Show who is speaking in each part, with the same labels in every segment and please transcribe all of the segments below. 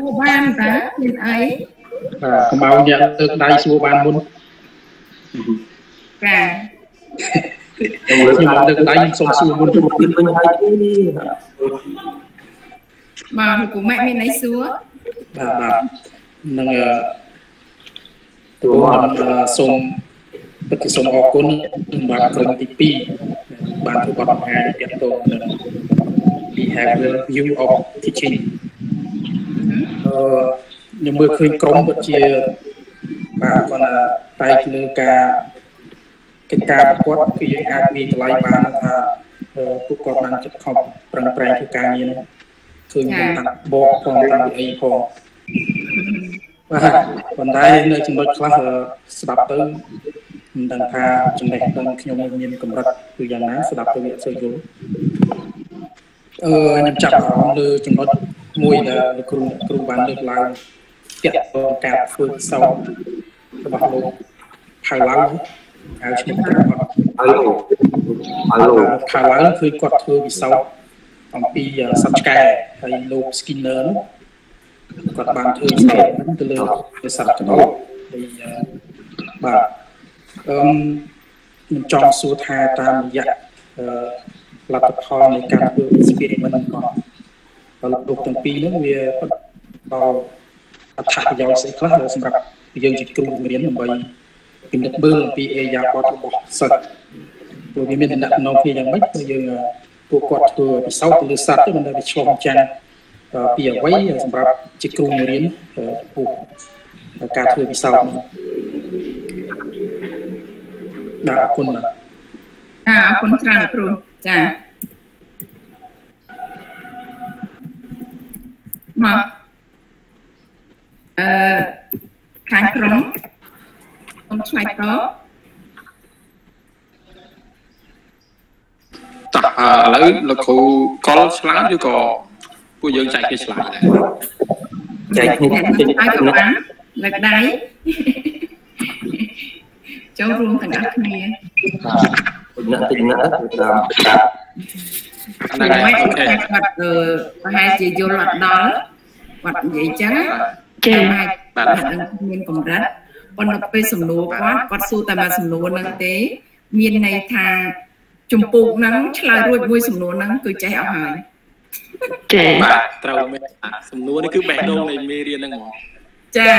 Speaker 1: Cô ban ta nhìn ấy
Speaker 2: bao nhiêu tương đai xua ban muốn
Speaker 1: cả
Speaker 2: nhưng mà tương đai xong xua muốn
Speaker 1: mà của mẹ mình lấy xúa
Speaker 2: bà nâng tụi mình xong bất kỳ xong học cuốn bà cầm tí pi bạn tụi bạn hai tiếp tục behavior view of teaching nhưng mà khơi công bất chia bạn còn là tay lơ ca cái ca quát khi ai bị lại bạn là tụi con đang chấp học bằng cái ca như này khơi những tặng bộ còn tặng ấy còn còn đây nơi chúng tôi class đọc tới đằng tha chúng này đang khi nhau nhìn cầm đặt từ dạng ná đọc tới việc sử dụng nhằm chặt họ đưa chúng nó mùi là kêu bán được là tiện cà phượng sau bắt đầu thải lắng áo chính thải lắngคือกดคือวิสาของปีสับแก่ไอ้โลกสกินเนอร์กดบางคือใส่มันจะเลยจะสับกันออกไอ้แบบมันจองสูตรตามอย่างหลักพอในการเพื่อสเปรย์มันก่อนเราดูตั้งปีนั้นเวียเราถ่ายยาวสิครับสำหรับยังจิตกลุ่มเรียนไปเป็นนักเบอร์ปีเอยาปอดบอกสัตว์ตัวนี้เป็นนักน้องพี่ยังไม่ตัวยังตัวกอดตัวปีเสาตัวสัตว์ที่มันได้ชมจันปีเอาไว้สำหรับจิตกลุ่มเรียนผู้การเพื่อปีเสาด่าคนนะ
Speaker 1: คนกลางครูจ้ะมาขายตรงต้องใช้ก็
Speaker 3: ตัดแล้วเราครูก็สลายอยู่ก็ผู้ยังใจcáiสลาย
Speaker 1: ใจคุณไอ้กับน้ำหลักได้เจ้ารวมกันอักเนีย
Speaker 4: tình nữa
Speaker 1: mấy mặt hai chị vô loạt đó mặt vậy chứ hai bạn miền còn rất còn nóไปสำนวนquá cònสู้แต่มาสำนวนนั่นเต้เมียนในทางจุ่มปูนั้นชลายรวยมวยสำนวนนั้นคือใจเอาหาย
Speaker 3: បាទត្រូវមែនសំណួរនេះគឺបេះដូងនៃមេរៀនហ្នឹងហ្មង
Speaker 1: ចា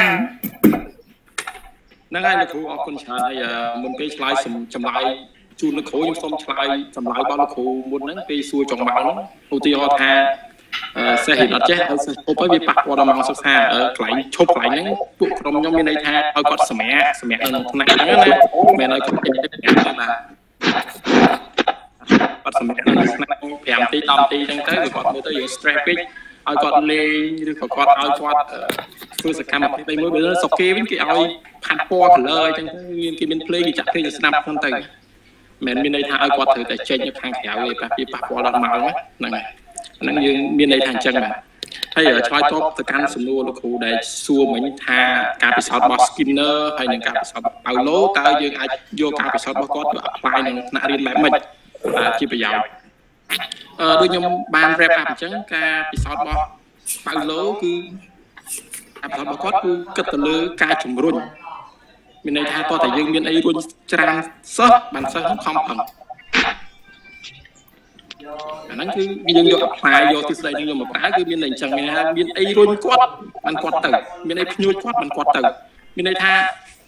Speaker 3: ហ្នឹងហើយលោកគ្រូអរគុណច្រើនហើយមុនពេលឆ្លើយចម្លើយជួនលោកគ្រូខ្ញុំសូមឆ្លើយចម្លើយរបស់លោកគ្រូមុនហ្នឹងពេលសួរចុងម៉ោងហ្នឹងឧទាហរណ៍ថាសេះអត់ចេះឲ្យសិស្សពុបឲ្យវាប៉ះពាល់ដល់ម៉ោងសិក្សាកន្លែងឈប់កន្លែងហ្នឹងពួកក្រុមខ្ញុំមានន័យថាឲ្យគាត់សម្រាប់នៅក្នុងថ្នាក់ហ្នឹងណាមិនឲ្យគាត់ចេះទៅណាបាទគាត់សម្រាប់នៅថ្នាក់5នាទី10នាទីអញ្ចឹងទៅគាត់មើលទៅយើង stress ពេកឲ្យគាត់លេងឬក៏គាត់ឲ្យគាត់ធ្វើសកម្មភាពអីមួយបើសុខគេវិញគេឲ្យផាត់ពណ៌ color អញ្ចឹងទៅគេមាន play គេចាក់ play ទៅស្ដាប់ហ្នឹងទៅមិនមានន័យថាឲ្យគាត់ត្រូវតែចេញទៅខាងក្រៅវាប៉ះពាល់ដល់ម៉ោងហ្នឹងហើយហ្នឹងយើងមានន័យថាអញ្ចឹងបាទហើយឆ្លើយតបទៅកាន់សំណួរលោកគ្រូដែលសួរមិញថាការពិសោធន៍របស់ Skinner ហើយនិងការពិសោធន៍របស់ Paulo តើយើងអាចយកការពិសោធន៍របស់គាត់ទៅ apply នៅថ្នាក់រៀនបែបម៉េចជាប្រយោជន៍ដូចខ្ញុំបាន wrap up អញ្ចឹងការពិសោធន៍របស់ Paulo គឺការពិសោធន៍របស់គាត់គឺគិតទៅលើការជំរុញមានន័យថាតោះតែយើងមានអីរុញច្រើនសិស្សបានសិស្សខំប្រឹងអាហ្នឹងគឺយើងយក apply យកទស្សនៈនេះយកមកប្រើគឺមានន័យអញ្ចឹងមានថាមានអីរុញគាត់បានគាត់ទៅមានអីភ្ញួចគាត់បានគាត់ទៅមានន័យថា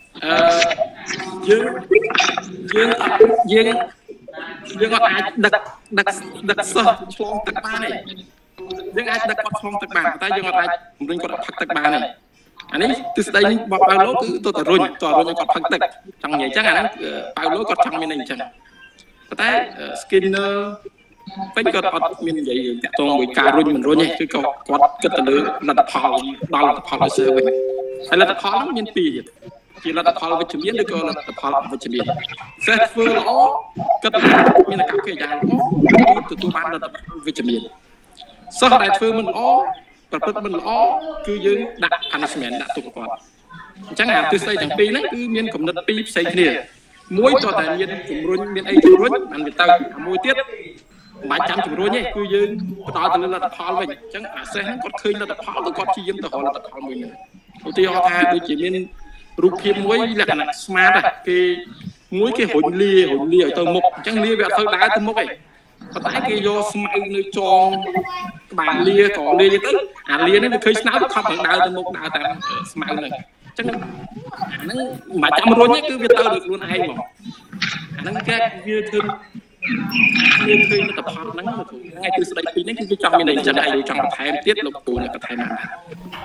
Speaker 3: យើងអត់អាចដឹកសិស្សឆ្លងទឹកបានទេយើងអាចដឹកគាត់ឆ្លងទឹកបានតែយើងអត់អាចជំរុញគាត់ផឹកទឹកបានទេអានេះទស្សនៈនេះរបស់ប៉ៅឡូគឺទៅតែរុញឲ្យគាត់ផឹកទឹកចង់និយាយអញ្ចឹងអាហ្នឹងប៉ៅឡូគាត់ចង់មានអីអញ្ចឹងតែ Skinner វិញគាត់អត់មាននិយាយតាក់ទងមួយការរុញមិនរុញទេគឺគាត់គិតទៅលើលទ្ធផលដល់លទ្ធផលឲ្យសិស្សវិញហើយលទ្ធផលហ្នឹងមានពីរទៀតជាលទ្ធផលវិជ្ជមានឬក៏លទ្ធផលអវិជ្ជមានសិស្សធ្វើល្អគិតមានអាកប្បកិរិយាល្អគឺទទួលបានលទ្ធផលវិជ្ជមានសិស្សដែលធ្វើមិនល្អប្រព្រឹត្តមិនល្អគឺយើងដាក់ punishment ដាក់ទុកគាត់អញ្ចឹងអាទិស័យទាំងពីរហ្នឹងគឺមានគំនិតពីរផ្សេងគ្នាមួយតើតែមានជំរុញមានអីជំរុញបានវាទៅមួយទៀតបាច់ចាំជំរុញទេគឺយើងផ្ដល់ទៅលើលទ្ធផលវិញអញ្ចឹងអាសេះហ្នឹងគាត់ឃើញលទ្ធផលទៅគាត់ព្យាយាមទៅរកលទ្ធផលមួយនេះឧទាហរណ៍ថាដូចជាមានរូបភាពមួយលក្ខណៈ smart គេមួយគេរុញលាឲ្យទៅមុខអញ្ចឹងលាវាអត់ទៅដើរទៅមុខទេប៉ុន្តែគេយកស្មៅនៅចងក្បាលលាក៏លាទៅអាលានេះវាឃើញស្នោទៅខំដើរទៅមុខដើរតាមស្មៅហ្នឹងអញ្ចឹងហ្នឹងមិនចាំរុញទេគឺវាទៅដោយខ្លួនឯងហ្មងអាហ្នឹងគេវាធ្វើមានឃើញលទ្ធផលហ្នឹងថ្ងៃទិស្ដីពីនេះគឺវាចង់មានអីចឹងហើយចង់បន្ថែមទៀតលោកគ្រូនៅបន្ថែមណាបាទ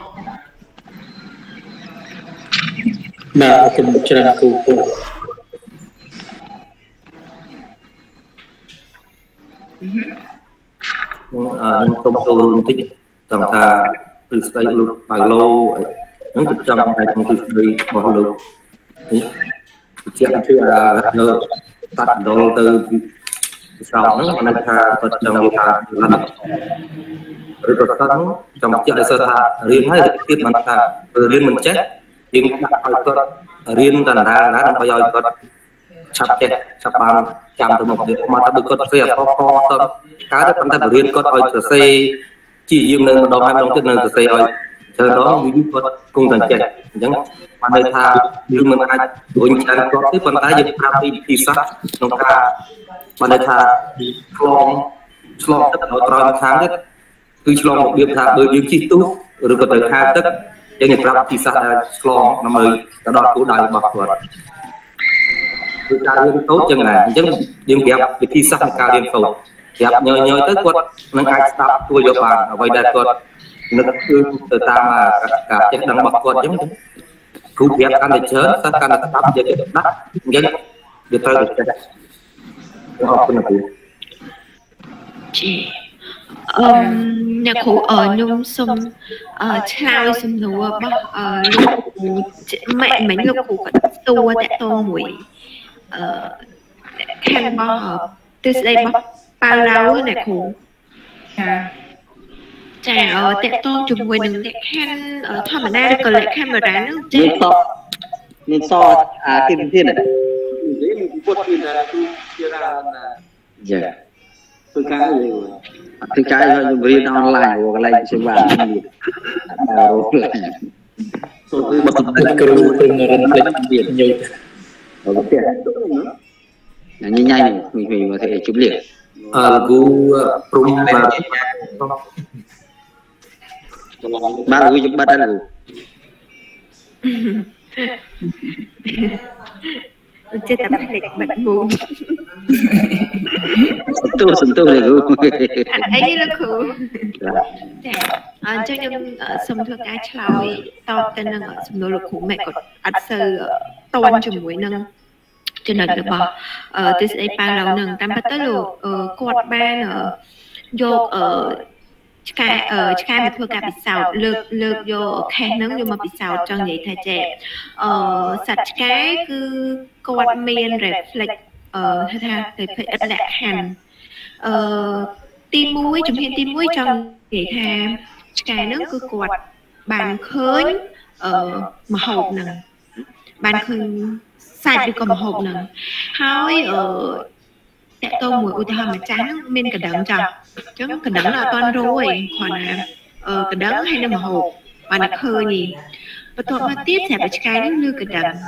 Speaker 2: អរគុណច្រើនគ្រូ
Speaker 4: ខ្ញុំសូមចូលបន្តិចចង់ថាទិស្ដីលោកបៅឡូហ្នឹងគឺចង់តែក្នុងទិស្ដីរបស់លោកនេះជាក់គឺតាត់ដល់ទៅស្រោបហ្នឹងគាត់ថាគាត់ចង់និយាយថាឬក៏គាត់ចង់ជាក់ឲ្យសើថារៀនហើយទៀតបានថារៀនមិនចេះរៀនដាក់ឲ្យគាត់រៀនតារាដើម្បីឲ្យគាត់ឆាប់ចេះឆាប់បានចាំទៅមុខទៀតមកថាដូចគាត់ស្រីអត់ខុសគាត់កើតប៉ុន្តែបរៀនគាត់ឲ្យសរសេរជាយាមនៅម្ដងហើយម្ដងទៀតនៅសរសេរឲ្យច្រើនដងវាគាត់គង់តែចេះអញ្ចឹងបានន័យថាយើងមិនអាចរួញច្រើនគាត់ទេប៉ុន្តែយើងប្រាប់ពីវិធីសាស្ត្រក្នុងការបានន័យថាឆ្លងទឹកដល់ក្រោយខាងទៀតគឺឆ្លងរបៀបថាដូចយើងជិះទូកឬក៏ទៅខាងទឹកយើងប្រាប់វិធីសាស្ត្រឆ្លងដើម្បីទៅដល់គោលដៅរបស់គាត់គឺការរៀនសូត្រចឹងណាអញ្ចឹងយើងប្រាប់វិធីសាស្ត្រនៃការរៀនសូត្រប្រាប់ញយទៅគាត់នឹងអាចស្ដាប់ទទួលយកបានអ្វីដែលគាត់នឹកគឺទៅតាមការចេះដឹងរបស់គាត់អញ្ចឹងគ្រូប្រាប់កាន់តែច្រើនសិស្សកាន់តែស្ដាប់យកទៅដាក់អញ្ចឹងវាត្រូវតែចេះអរគុណគ្រូ
Speaker 5: ជីអ្នកគ្រូខ្ញុំសូមឆ្លើយសំណួររបស់លោកមិនលោកគ្រូគាត់សួរតកតងមួយខាងរបស់ទិសដីរបស់ប៉ៅឡៅអ្នកគ្រូចាតកតងជាមួយនឹងលក្ខខណ្ឌធម្មតាឬក៏លក្ខខណ្ឌបុរាណហ្នឹងចា
Speaker 6: មានសគេមានទៀតនេះពុទ្ធមានតែគឺជារាចាធ្វើការធ្វើការឲ្យជំរៀនអនឡាញកន្លែងសេវាមានរកឡើងសូមមកទៅគ្រូព្រឹងរំលេចមានញយអូខេញ៉ៃមីមកធ្វើជុំលៀង
Speaker 4: គ្រូព្រំបាទ
Speaker 6: គ្រូជំបាត់ហើយគ្រូ
Speaker 5: ចិត្តតែផ្លេចបាត់មុំ
Speaker 6: សន្ទុះเลยគ្រូ
Speaker 5: អីលោកគ្រូចាអញ្ចឹងខ្ញុំសូមធ្វើការឆ្លើយតបទៅនឹងសំណួរលោកគ្រូម៉ែគាត់អត់សូវតន់ជាមួយនឹងចំណុចរបស់ទិសដីប៉ៅឡៅនឹងតាមពិតទៅលោកគាត់បានយកឆ្កែមកធ្វើការពិសោធន៍លើកយកខេសហ្នឹងយកមកពិសោធន៍ចង់និយាយថាចេះសត្វឆ្កែគឺគាត់មាន reflex ថា reflex ឥតលក្ខខណ្ឌទី1ជំហានទី1ចង់និយាយថាឆ្កែហ្នឹងគឺគាត់បានឃើញម្ហូបហ្នឹងបានឃើញសាច់ឬក៏ម្ហូបហ្នឹងហើយតកតមួយឧទាហរណ៍ម្ចាស់ហ្នឹងមានកណ្ដឹងចោះអញ្ចឹងកណ្ដឹងអត់ទាន់រួយគ្រាន់តែកណ្ដឹងហើយនៅម្ហូបបានតែឃើញបន្ទាប់មកទៀតស្រាប់តែឆ្កែហ្នឹងលឺកណ្ដឹង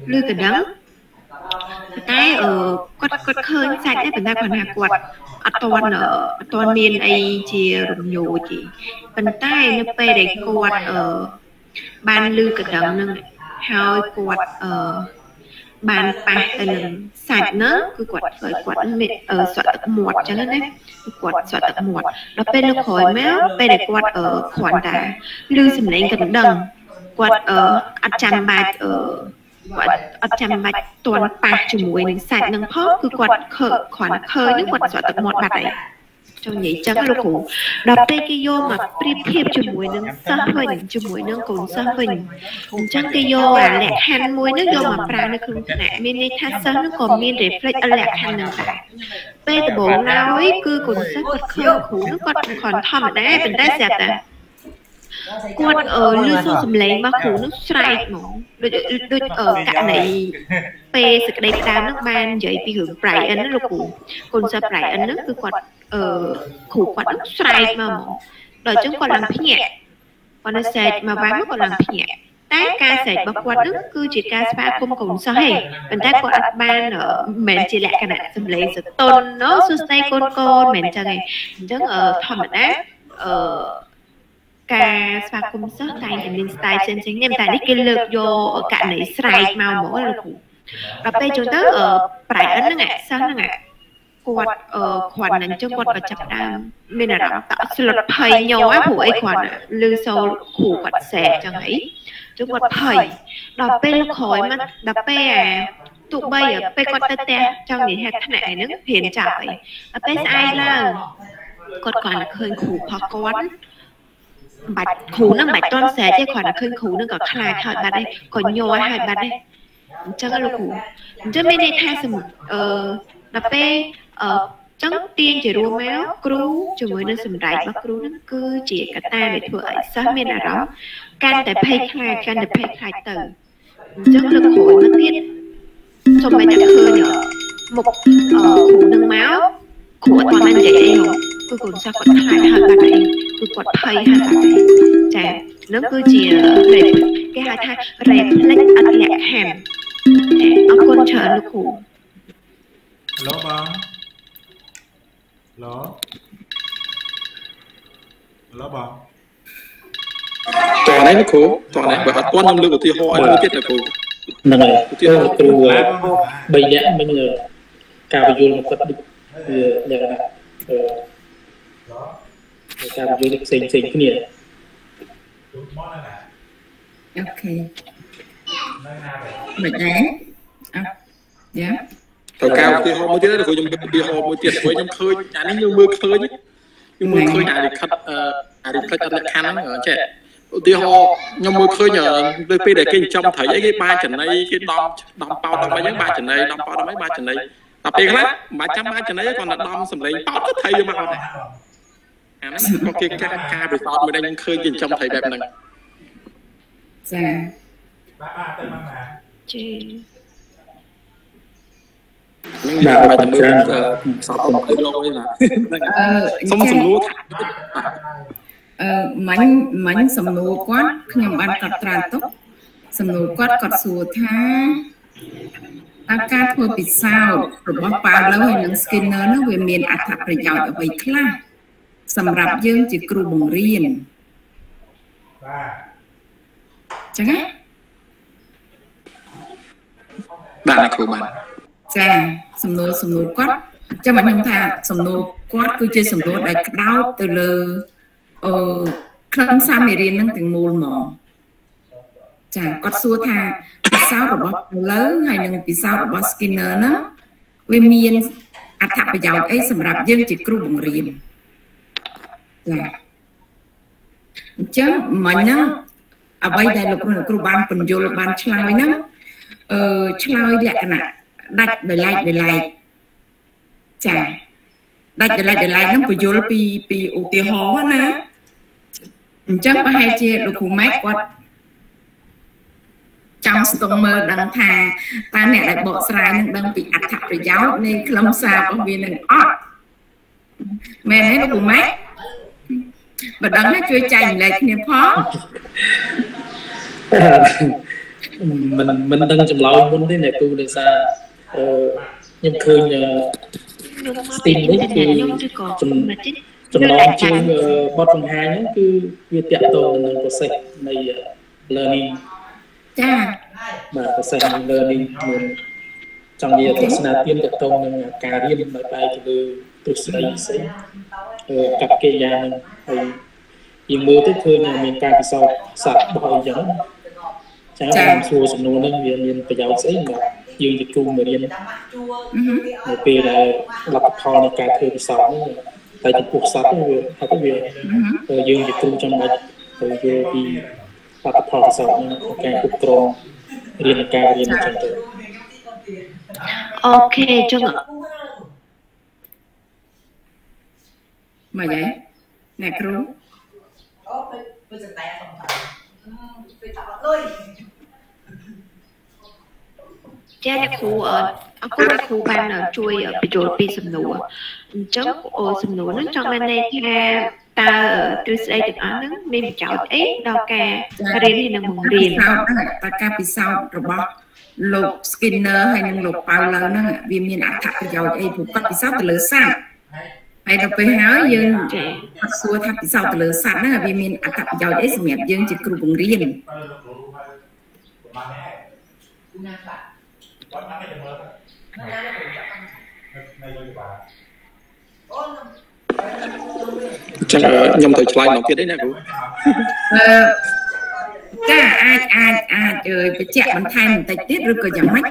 Speaker 5: តែគាត់ឃើញសាច់ដែរប៉ុន្តែគាត់ថាគាត់អត់ទាន់មានអីជារំញោចទេប៉ុន្តែនៅពេលដែលគាត់បានលឺកណ្ដឹងហ្នឹងហើយគាត់បានប៉ះទៅនឹងសាច់ហ្នឹងគឺគាត់ធ្វើឲ្យគាត់មានស្រក់ទឹកមាត់អញ្ចឹងណាគាត់ស្រក់ទឹកមាត់ដល់ពេលនៅក្រោយមកពេលដែលគាត់គ្រាន់តែឮសំឡេងកណ្ដឹងគាត់អត់ចាំបាច់គាត់អត់ចាំបាច់តន់ប៉ះជាមួយនឹងសាច់នឹងផងគឺគាត់គ្រាន់តែឃើញហ្នឹងគាត់ស្រក់ទឹកមាត់បាត់ហើយចង់និយាយចឹងលោកគ្រូដល់ពេលគេយកមកប្រៀបធៀបជាមួយនឹងសិស្សវិញជាមួយនឹងកូនសិស្សវិញអញ្ចឹងគេយកអាលក្ខខណ្ឌមួយនោះយកមកប្រើនៅក្នុងថ្នាក់មានន័យថាសិស្សនោះក៏មាន reflect លក្ខខណ្ឌនឹងដែរពេលដំបូងឡើយគឺកូនសិស្សគាត់ឃើញគ្រូនោះគាត់គ្រាន់ធម្មតាប៉ុន្តែស្រាប់តែគាត់លឺសូរសំឡេងរបស់គ្រូនោះស្រែកហ្មងដូចករណីពេលសក្តីផ្ដើមនោះបាននិយាយពីរឿង Brian ណាលោកគ្រូកូនសិស្ស Brian ហ្នឹងគឺគាត់គ្រូគាត់នោះស្រែកមកហ្មងដល់អញ្ចឹងគាត់ឡើងភ្ញាក់គាត់នៅស្រែកមកបានគាត់ឡើងភ្ញាក់តែការស្រែករបស់គាត់នោះគឺជាការស្វាគមន៍កូនសិស្សឯងប៉ុន្តែគាត់អត់បានមិនមែនជាលក្ខណៈសំឡេងសតុនណូសួស្តីកូនកូនមិនមែនចឹងឯងអញ្ចឹងធម្មតាការស្វាគមន៍សិស្សតែងតែមាន style ផ្សេងៗគ្នាតែនេះគេលើកយកករណីស្រែកមកហ្មងលោកគ្រូដល់ពេលចូលទៅប្រៃអិនហ្នឹងសិស្សហ្នឹងគាត់គ្រាន់តែអញ្ចឹងគាត់ក៏ចាប់ដើមមានអារម្មណ៍តក់ស្លុតភ័យញ័រព្រោះអីគ្រាន់ឮសូរគ្រូគាត់សែកចឹងអីចឹងគាត់ភ័យដល់ពេលក្រោយមកដល់ពេលទោះបីពេលគាត់ទៅផ្ទះចង់និយាយថ្នាក់ហ្នឹងរៀនចាប់អីដល់ពេលស្អែកឡើងគាត់គ្រាន់តែឃើញគ្រូផុសគាត់បាច់គ្រូហ្នឹងបាច់តន់ស្រែកទេគ្រាន់តែឃើញគ្រូហ្នឹងក៏ខ្លាចហើយបាត់ហើយក៏ញ័រហើយបាត់ហើយអញ្ចឹងលោកគ្រូអញ្ចឹងមានន័យថាដល់ពេលចឹងទាញជារួមមកគ្រូជាមួយនឹងសម្ដែងរបស់គ្រូហ្នឹងគឺជាកត្តាដែលធ្វើឲ្យសិស្សមានអារម្មណ៍កាន់តែភ័យខ្លាចទៅអញ្ចឹងលើកក្រោយមកទៀតសូម្បីតែឃើញមុខគ្រូនឹងមកគ្រូអត់បាននិយាយអីហ៎គឺកូនសិស្សគាត់ខ្លាចហើយបាត់អីគឺគាត់ភ័យហើយបាត់អីចានឹងគឺជាគេហៅថា reflex អត់លក្ខខណ្ឌអរគុណច្រើនលោកគ្រូ
Speaker 7: ឡូបងឡូបង
Speaker 3: តោះនេះគ្រូតោះនេះបើអត់ទាន់ខ្ញុំលើកឧទាហរណ៍ឲ្យមួយទៀតណាគ្រូ
Speaker 2: ហ្នឹងហើយឧទាហរណ៍គ្រូ3នាក់មិញការបញ្យល់មកគាត់វាយ៉ាងណាការបញ្យល់ផ្សេងគ្នា
Speaker 1: អូខេមិនដែរយ៉ា
Speaker 3: ទៅការឧទាហរណ៍មួយទៀតគ្រូខ្ញុំឧទាហរណ៍មួយទៀតព្រោះខ្ញុំឃើញអានេះខ្ញុំមើលឃើញអារិខិតអត់លក្ខខណ្ឌហ្នឹងចេះឧទាហរណ៍ខ្ញុំមើលឃើញលើពេលដែលគេចិញ្ចឹមត្រីអីគេបាចំណីគេដំប៉ោតអីហ្នឹងបាចំណីដំប៉ោតអីបាចំណីតែពេលខ្លះមិនបាច់ចាំបាចំណីគាត់តែដំសម្លេងប៉ោតទៅត្រីយកមកអត់ដែរអាហ្នឹងក៏គេការពិសោធន៍មួយដែលខ្ញុំឃើញគេចិញ្ចឹមត្រីបែបហ្នឹង
Speaker 1: ចា
Speaker 7: បាទទៅមកណា
Speaker 5: ជី
Speaker 3: បាទបាទទៅមើលសោតទៅលោកអីណាសុំសំណួរ
Speaker 1: មាញ់សំណួរគាត់ខ្ញុំបានកត់ត្រាទុកសំណួរគាត់សួរថាតើការធ្វើពិសោធន៍របស់ប៉ាឡូហើយនិង Skinner នោះវាមានអត្ថប្រយោជន៍អ្វីខ្លះសម្រាប់យើងជាគ្រូបង្រៀន
Speaker 7: បាទ
Speaker 1: ចឹងណា
Speaker 3: បាទគ្រូបាទ
Speaker 1: ចាសំណួរគាត់ចាំខ្ញុំថាសំណួរគាត់គឺជាសំណួរដែលក្តោបទៅលើខ្លឹមសារមេរៀននឹងទាំងមូលហ្មងចាគាត់សួរថាពិសោធន៍របស់លើហើយនិងពិសោធន៍របស់ Skinner ហ្នឹងវាមានអត្ថប្រយោជន៍អីសម្រាប់យើងជាគ្រូបង្រៀនចាអញ្ចឹងមិញហ្នឹងអ្វីដែលលោកគ្រូបានបញ្យល់បានឆ្លើយហ្នឹងឆ្លើយលក្ខណៈដាច់ដោយឡែកចាដាច់ដោយឡែកហ្នឹងបញ្យល់ពីឧទាហរណ៍ណាអញ្ចឹងប្រហែលជាលោកគ្រូម៉ែគាត់ចង់ស្ទង់មើលដឹងថាតើអ្នកដែលបកស្រាយនឹងដឹងពីអត្ថប្រយោជន៍នៃខ្លឹមសាររបស់វានឹងអត់មែនទេលោកគ្រូម៉ែបើដឹងហើយជួយចែកម្លែកគ្នាផង
Speaker 2: មិនដឹងចម្លើយមុនទេអ្នកគ្រូដោយសារខ្ញុំឃើញស្ទីមនេះគឺចំណងជើងបទបង្ហាញហ្នឹងគឺវាតាក់ទងនឹង process នៃ learning
Speaker 1: ចា
Speaker 2: បាទ process នៃ learning មានចង់និយាយទស្សនៈទានតាក់ទងនឹងការរៀនដោយផ្អែកទៅលើទ្រឹស្ដីផ្សេងកັບកិរិយានឹងហើយយើងមើលទៅឃើញមានការពិសោធន៍សាស្ត្ររបស់អីចឹងចាសួរសំណួរហ្នឹងវាមានប្រយោជន៍ស្អីបាទយើងជាគ្រូមេរៀននៅពេលដែលលទ្ធផលនៃការធ្វើពិសោធន៍ហ្នឹងតែចំពោះសត្វវាថាទៅវាយើងជាគ្រូចាំបាច់ទៅយល់ពីលទ្ធផលពិសោធន៍ហ្នឹងការគ្រប់គ្រងរៀនការរៀនអញ្ចឹងទៅ
Speaker 5: អូខេចឹង
Speaker 1: មកយាយអ្នកគ្រូ
Speaker 5: ចាអ្នកគ្រូអរគុណអ្នកគ្រូបានជួយបញ្ចូលពីសំណួរអញ្ចឹងសំណួរហ្នឹងចង់បានន័យថាតើទ្រឹស្ដីទាំងអស់ហ្នឹងមានប្រយោជន៍អីដល់ការរៀននិងបង្រៀន
Speaker 1: តើការពិសោធន៍របស់លោក Skinner ហើយនិងលោក Paulo ហ្នឹងវាមានអត្ថប្រយោជន៍អីព្រោះគាត់ពិសោធន៍ទៅលើសត្វហើយដល់ពេលហើយយើងសួរថាពិសោធន៍ទៅលើសត្វហ្នឹងវាមានអត្ថប្រយោជន៍អីសម្រាប់យើងជាគ្រូបង្រៀន
Speaker 3: ចឹងខ្ញុំទៅឆ្លើយមកទៀតទេណាគ្រូ
Speaker 1: ចាអាចបញ្ជាក់បន្ថែមបន្តិចទៀតឬក៏យ៉ាងម៉េច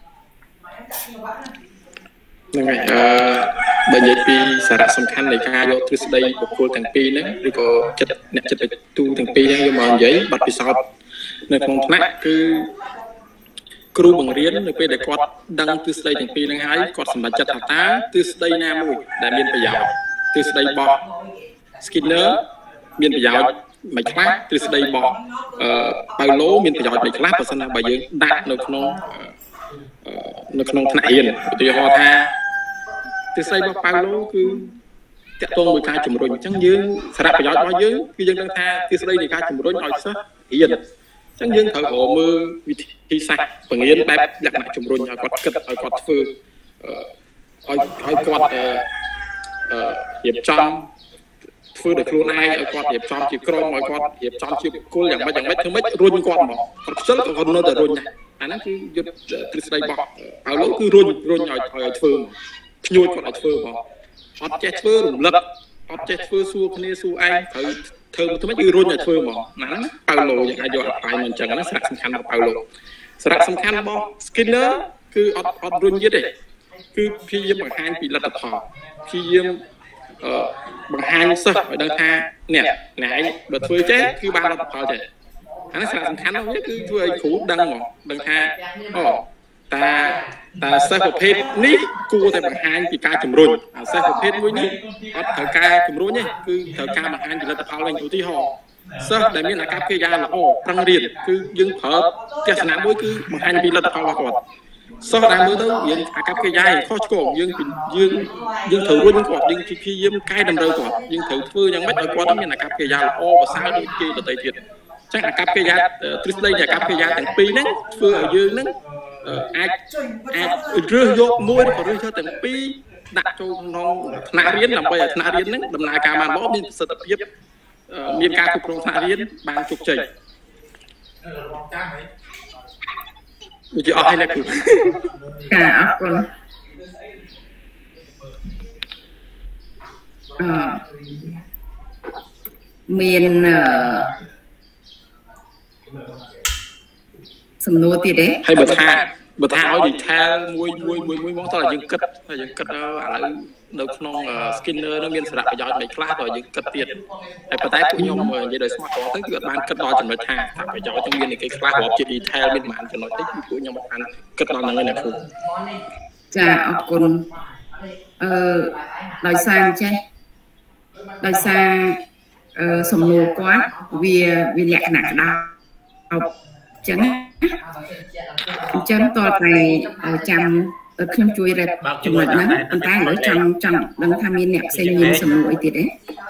Speaker 3: ហ្នឹងហើយបើនិយាយពីសារៈសំខាន់នៃការយកទ្រឹស្ដីបុគ្គលទាំងពីរហ្នឹងឬក៏ចិត្តអ្នកចិត្តទូទាំងពីរហ្នឹងយកមកនិយាយបទពិសោធន៍នៅក្នុងថ្នាក់គឺគ្រូបង្រៀននៅពេលដែលគាត់ដឹងទ្រឹស្ដីទាំងពីរហ្នឹងហើយគាត់សម្រេចចិត្តថាតើទ្រឹស្ដីណាមួយដែលមានប្រយោជន៍ទ្រឹស្ដីរបស់ Skinner មានប្រយោជន៍មិនខ្លះទ្រឹស្ដីរបស់Paulo មានប្រយោជន៍មិនខ្លះបើសិនណាបើយើងដាក់នៅក្នុងថ្នាក់រៀនឧទាហរណ៍ថាទ្រឹស្ដីរបស់Paulo គឺតាក់ទងមួយការជំរុញអញ្ចឹងយើងសារៈប្រយោជន៍របស់យើងគឺយើងដឹងថាទ្រឹស្ដីនៃការជំរុញឲ្យសិស្សរៀនអញ្ចឹងយើងត្រូវរកមើលវិធីសាស្ត្របង្រៀនបែបលក្ខណៈជំរុញឲ្យគាត់គិតឲ្យគាត់ធ្វើឲ្យគាត់រៀបចំធ្វើដោយខ្លួនឯងឲ្យគាត់រៀបចំជាក្រុមឲ្យគាត់រៀបចំជាបុគ្គលយ៉ាងម៉េចធ្វើម៉េចរុញគាត់មកគាត់ខ្ជិលក៏គាត់នៅតែរុញដែរអាហ្នឹងគឺយុទ្ធទ្រឹស្ដីរបស់Pauloគឺរុញឲ្យធ្វើមកភ្ញួចគាត់ឲ្យធ្វើមកអត់ចេះធ្វើរំលឹកអត់ចេះធ្វើសួរគ្នាសួរឯងត្រូវធ្វើទៅមិនគឺរុញឲ្យធ្វើមកហ្នឹងPauloយើងអាចយកអបាយមកអញ្ចឹងណាសារៈសំខាន់របស់Pauloសារៈសំខាន់របស់ Skinner គឺអត់រុញទៀតទេគឺព្យាយាមបង្ហាញពីលទ្ធផលព្យាយាមបង្ហាញសិស្សឲ្យដឹងថាអ្នកឯងបើធ្វើចេះគឺបានលទ្ធផលចេះអានេះសារៈសំខាន់នោះវាគឺធ្វើឲ្យគ្រូដឹងមកដឹងថាតាសិស្សប្រភេទនេះគួរតែបង្ហាញពីការជំរុញអាសិស្សប្រភេទមួយនេះអត់ត្រូវការជំរុញទេគឺត្រូវការបង្ហាញពីលទ្ធផលវិញឧទាហរណ៍សិស្សដែលមានអាកប្បកិរិយាល្អប្រឹងរៀនគឺយើងប្រើទស្សនៈមួយគឺបង្ហាញពីលទ្ធផលរបស់គាត់សិស្សដែលមើលទៅយើងអាកប្បកិរិយាខុសឆ្គងយើងត្រូវរុញគាត់យើងព្យាយាមកែតម្រូវគាត់យើងត្រូវធ្វើយ៉ាងម៉េចឲ្យគាត់មានអាកប្បកិរិយាល្អប្រសើរដូចគេដទៃទៀតចឹងអាកប្បកិរិយាទ្រឹស្ដីនៃអាកប្បកិរិយាទាំងពីរហ្នឹងធ្វើឲ្យយើងហ្នឹងអាចរើសយកមួយឬក៏រើសយកទាំងពីរដាក់ចូលក្នុងថ្នាក់រៀនដើម្បីឲ្យថ្នាក់រៀនហ្នឹងដំណើរការបានល្អមានប្រសិទ្ធភាពមានការគ្រប់គ្រងថ្នាក់រៀនបានជោគជ័យដូចជាអស់ហើយណាគ្រូ
Speaker 1: ចាអរគុណមានសំណួរទៀតទេ
Speaker 3: ហើយបើថាឲ្យ detail មួយមកតើយើងគិតឥឡូវនៅក្នុង Skinner នោះមានសារៈប្រយោជន៍មិនខ្លះតើយើងគិតទៀតហើយប៉ុន្តែពួកខ្ញុំនិយាយដោយស្មោះត្រង់ទៅគឺអត់បានគិតដល់ចំណុចថាប្រយោជន៍នឹងមានគេខ្លះរាប់ជា detail មានប្រហែលចំណុចទេគឺពួកខ្ញុំអត់បានគិតដល់ហ្នឹងទេណាគ្រូ
Speaker 1: ចាអរគុណដោយសារអញ្ចឹងដោយសារសំណួរគាត់វាលក្ខណៈក្តៅអញ្ចឹងតើតែចាំខ្ញុំជួយរ៉េបចំណុចហ្នឹងប៉ុន្តែឥឡូវចង់ដឹងថាមានអ្នកផ្សេងមានសំណួរអីទៀតទេ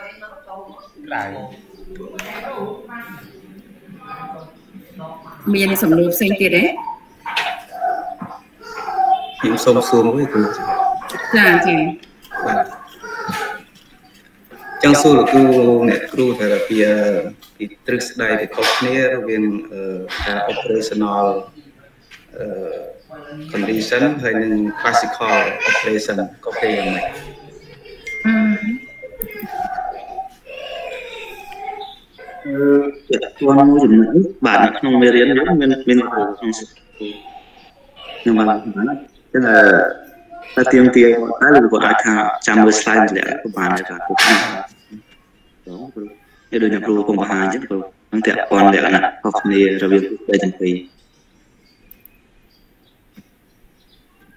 Speaker 1: មានសំណួរផ្សេងទៀតទេ
Speaker 4: ខ្ញុំសូមសួរមួយគ្រូ
Speaker 1: ចា
Speaker 4: ចង់សួរលោកគ្រូអ្នកគ្រូថាពីទ្រឹស្ដីទៅខុសគ្នារវាងការ operational condition ហើយនិង classical operation ក៏គេយ៉ាងម៉េច
Speaker 6: គាត់មួយចំណុចនេះបាទនៅក្នុងមេរៀនយើងមានខ្ញុំបានចឹងតែទៀងទាតែលោកគាត់អាចថាចាំមើល slide ម្នាក់ក៏បានដែរបាទនេះដូចអ្នកគ្រូកុំបង្ហាញអញ្ចឹងគ្រូនឹងតាក់ព័ន្ធលក្ខណៈខុសគ្នារវាងબેទាំងពីរ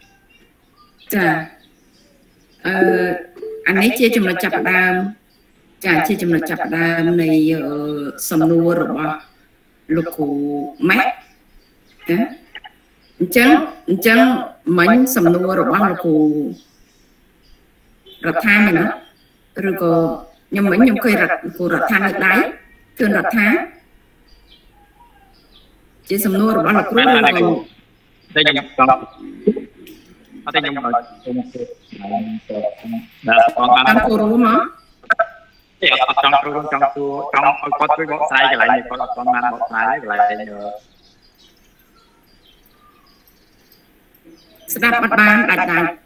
Speaker 1: ចាអានេះជាចំណុចចាប់ផ្ដើមចាជាចំណុចចាប់ផ្ដើមនៃសំណួររបស់លោកគ្រូម៉ាក់ណាអញ្ចឹងមិញសំណួររបស់លោកគ្រូរដ្ឋាមែនឬក៏ខ្ញុំមិញខ្ញុំឃើញគ្រូរដ្ឋាលើកដៃជឿនរដ្ឋាជាសំណួររបស់លោកគ្រូឬក៏តែខ្ញុំចង់អត់តែខ្ញុំដល់បងបានគ្រូរួមហ៎តែអត់ចង់គ្រូរួមចង់ឲ្យគាត់ជួយបកស្រាយកន្លែងនេះគាត់អត់បានបកស្រាយកន្លែងស្ដាប់អត់បានដាច់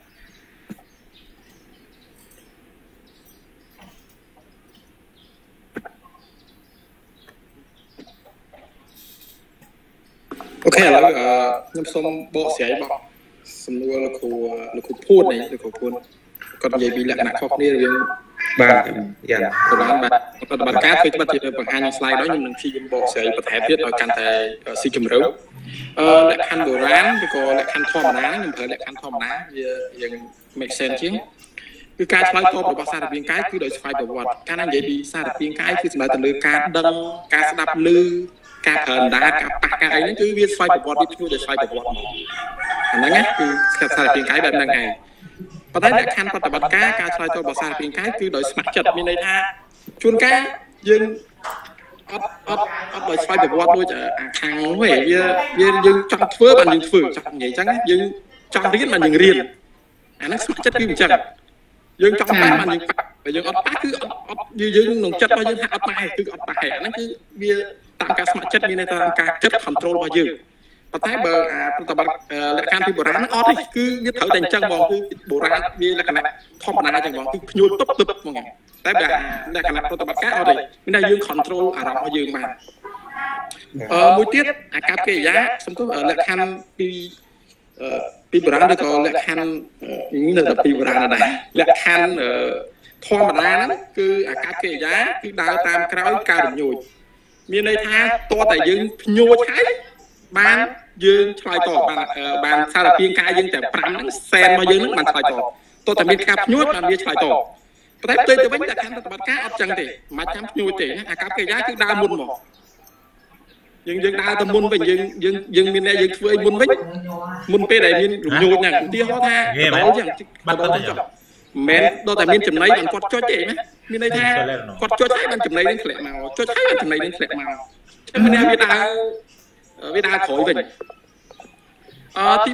Speaker 3: អូខេឥឡូវខ្ញុំសូមបកស្រាយបកសំណួរលោកគ្រូភួននេះលោកគ្រូភួនគាត់និយាយពីលក្ខណៈខុសគ្នារវាងបាទយ៉ាងប្រតិបត្តិការធ្វើច្បាប់ជាបង្ហាញ slide ដល់ខ្ញុំនឹងព្យាយាមបកស្រាយបន្ថែមទៀតឲ្យកាន់តែស៊ីជម្រៅលក្ខខណ្ឌបុរាណឬក៏លក្ខខណ្ឌធម្មតាខ្ញុំប្រើលក្ខខណ្ឌធម្មតាវាយើង make sense ជាងគឺការឆ្លើយតបរបស់សារពាង្គកាយគឺដោយស្វ័យប្រវត្តិការនិយាយពីសារពាង្គកាយគឺសំដៅទៅលើការដឹងការស្ដាប់ឮការប្រើអណ្ដាតការប៉ះការអីហ្នឹងគឺវាស្វ័យប្រវត្តិវាជួយដោយស្វ័យប្រវត្តិមកអាហ្នឹងគឺសារពាង្គកាយបែបហ្នឹងឯងប៉ុន្តែលក្ខខណ្ឌប្រតិបត្តិការការឆ្លើយតបរបស់សារពាង្គកាយគឺដោយស្ម័គ្រចិត្តមានន័យថាជួនកាលយើងអត់ដោយស្វ័យប្រវត្តិដូចអាខាងនោះទេវាយើងចង់ធ្វើបានយើងធ្វើចង់និយាយអញ្ចឹងយើងចង់រៀនបានយើងរៀនអាហ្នឹងស្ម័គ្រចិត្តគឺអញ្ចឹងយើងចង់ប៉ះបានយើងប៉ះបើយើងអត់ប៉ះគឺអត់យើងក្នុងចិត្តរបស់យើងហាក់អត់ប៉ះទេគឺអត់ប៉ះទេអាហ្នឹងគឺវាតាមការស្ម័គ្រចិត្តមានន័យថាការចិត្ត control របស់យើងប៉ុន្តែបើប្រតិបត្តិលក្ខខណ្ឌពីបុរាណអត់ទេគឺវាត្រូវតែអញ្ចឹងបងគឺបុរាណវាលក្ខណៈធម្មតាអញ្ចឹងបងគឺភ្ញួលទប់ហ្មងតែបើលក្ខណៈប្រតិបត្តិការអត់ទេមានតែយើង control អារម្មណ៍របស់យើងបានមួយទៀតអាកប្បកិរិយាសំទោសលក្ខខណ្ឌពីបុរាណឬក៏លក្ខខណ្ឌនៅតែពីបុរាណដែរលក្ខខណ្ឌធម្មតាហ្នឹងគឺអាកប្បកិរិយាគឺដើរតាមក្រោយការរំញោចមានន័យថាតើតែយើងភ្ញួចហើយបានយើងឆ្លើយតបបានសារពាង្គកាយយើងតែ5ហ្នឹងសែនរបស់យើងហ្នឹងបានឆ្លើយតបតើតែមានការភ្ញួចបានវាឆ្លើយតបប៉ុន្តែផ្ទុយទៅវិញលក្ខខណ្ឌប្រតិបត្តិការអត់ចឹងទេមិនចាំភ្ញួចទេអាកប្បកិរិយាគឺដើរមុនមកយើងដើរទៅមុនវិញយើងមានអ្នកយើងធ្វើអីមុនវិញមុនពេលដែលមានរំញោចហ្នឹងឧទាហរណ៍ថាដល់ចឹងបាត់ទៅចុះមិនដល់តែមានចំណៃបានគាត់ចុចទេណាមានន័យថាគាត់ចុចហើយបានចំណៃនឹងធ្លាក់មកចុចហើយបានចំណៃនឹងធ្លាក់មកចឹងម្នាក់វាដើរក្រោយវិញទី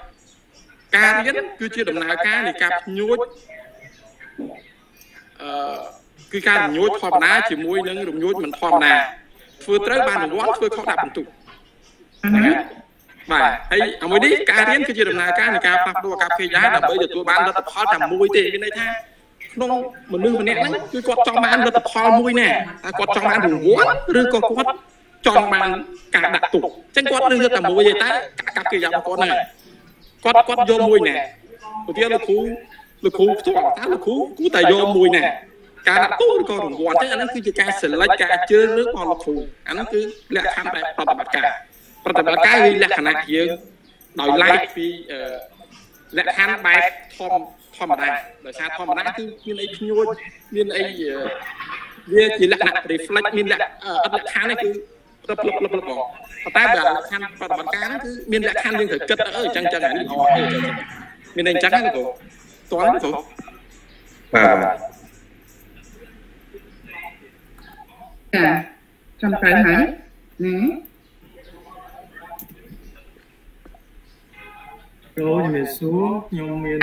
Speaker 3: 3ការរៀនគឺជាដំណើរការនៃការភ្ញួចគឺការរំញោចធម្មតាជាមួយនឹងរំញោចមិនធម្មតាធ្វើត្រូវបានរង្វាន់ធ្វើខុសដាក់បន្ទុកបាទហើយមួយនេះការរៀនគឺជាដំណើរការនៃការផ្លាស់ប្ដូរអាកប្បកិរិយាដើម្បីទទួលបានលទ្ធផលតែមួយទេមានន័យថាក្នុងមនុស្សម្នាក់ហ្នឹងគឺគាត់ចង់បានលទ្ធផលមួយណាតែគាត់ចង់បានរង្វាន់ឬក៏គាត់ចង់បានការដាក់ទុកអញ្ចឹងគាត់លើកតែមួយទេតែអាកប្បកិរិយារបស់គាត់ហ្នឹងគាត់យកមួយណាឧទាហរណ៍លោកគ្រូផ្ទាល់តើលោកគ្រូគួរតែយកមួយណាការដាក់ទុកឬក៏រង្វាន់អញ្ចឹងអាហ្នឹងគឺជាការ select ការជឿលើរបស់លោកគ្រូអាហ្នឹងគឺលក្ខខណ្ឌបែបប្រតិបត្តិការគឺលក្ខណៈយើងដោយឡែកពីលក្ខខណ្ឌបែបធម្មតាដោយសារធម្មតាគឺមានអីភ្ញួចមានអីវាជាលក្ខណៈ reflect មានលក្ខខណ្ឌនេះគឺប្រព្រឹត្តបងប៉ុន្តែបើលក្ខខណ្ឌប្រតិបត្តិការហ្នឹងគឺមានលក្ខខណ្ឌយើងត្រូវគិតអញ្ចឹងអានេះអត់ទេមានអញ្ចឹងហ្នឹងគ្រូតោះហ្នឹងគ្រូ
Speaker 1: បាទចាចំត្រូវហើយណា
Speaker 8: គ្រូជំរាបសួរខ្ញុំមាន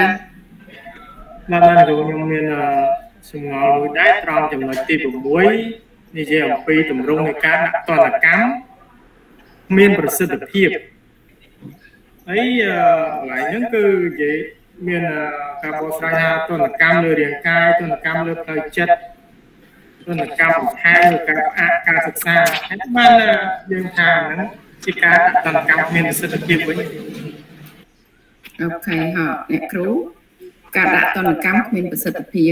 Speaker 8: បាទគ្រូខ្ញុំមានសំណួរមួយដែរត្រង់ចំណុចទី6និយាយអំពីទម្រង់នៃការដាក់ទណ្ឌកម្មមានប្រសិទ្ធភាពហើយកន្លែងហ្នឹងគឺនិយាយមានការបកស្រាយថាទណ្ឌកម្មលើរាងកាយទណ្ឌកម្មលើផ្លូវចិត្តទណ្ឌកម្មបន្ថែមលើការផ្អាកការសិក្សាហើយបានយើងថាហ្នឹងជាការដាក់ទណ្ឌកម្មមានប្រសិទ្ធភាពវិញ
Speaker 1: អូខេហ่าអ្នកគ្រូការដាក់ទណ្ឌកម្មគ្មានប្រសិទ្ធភាព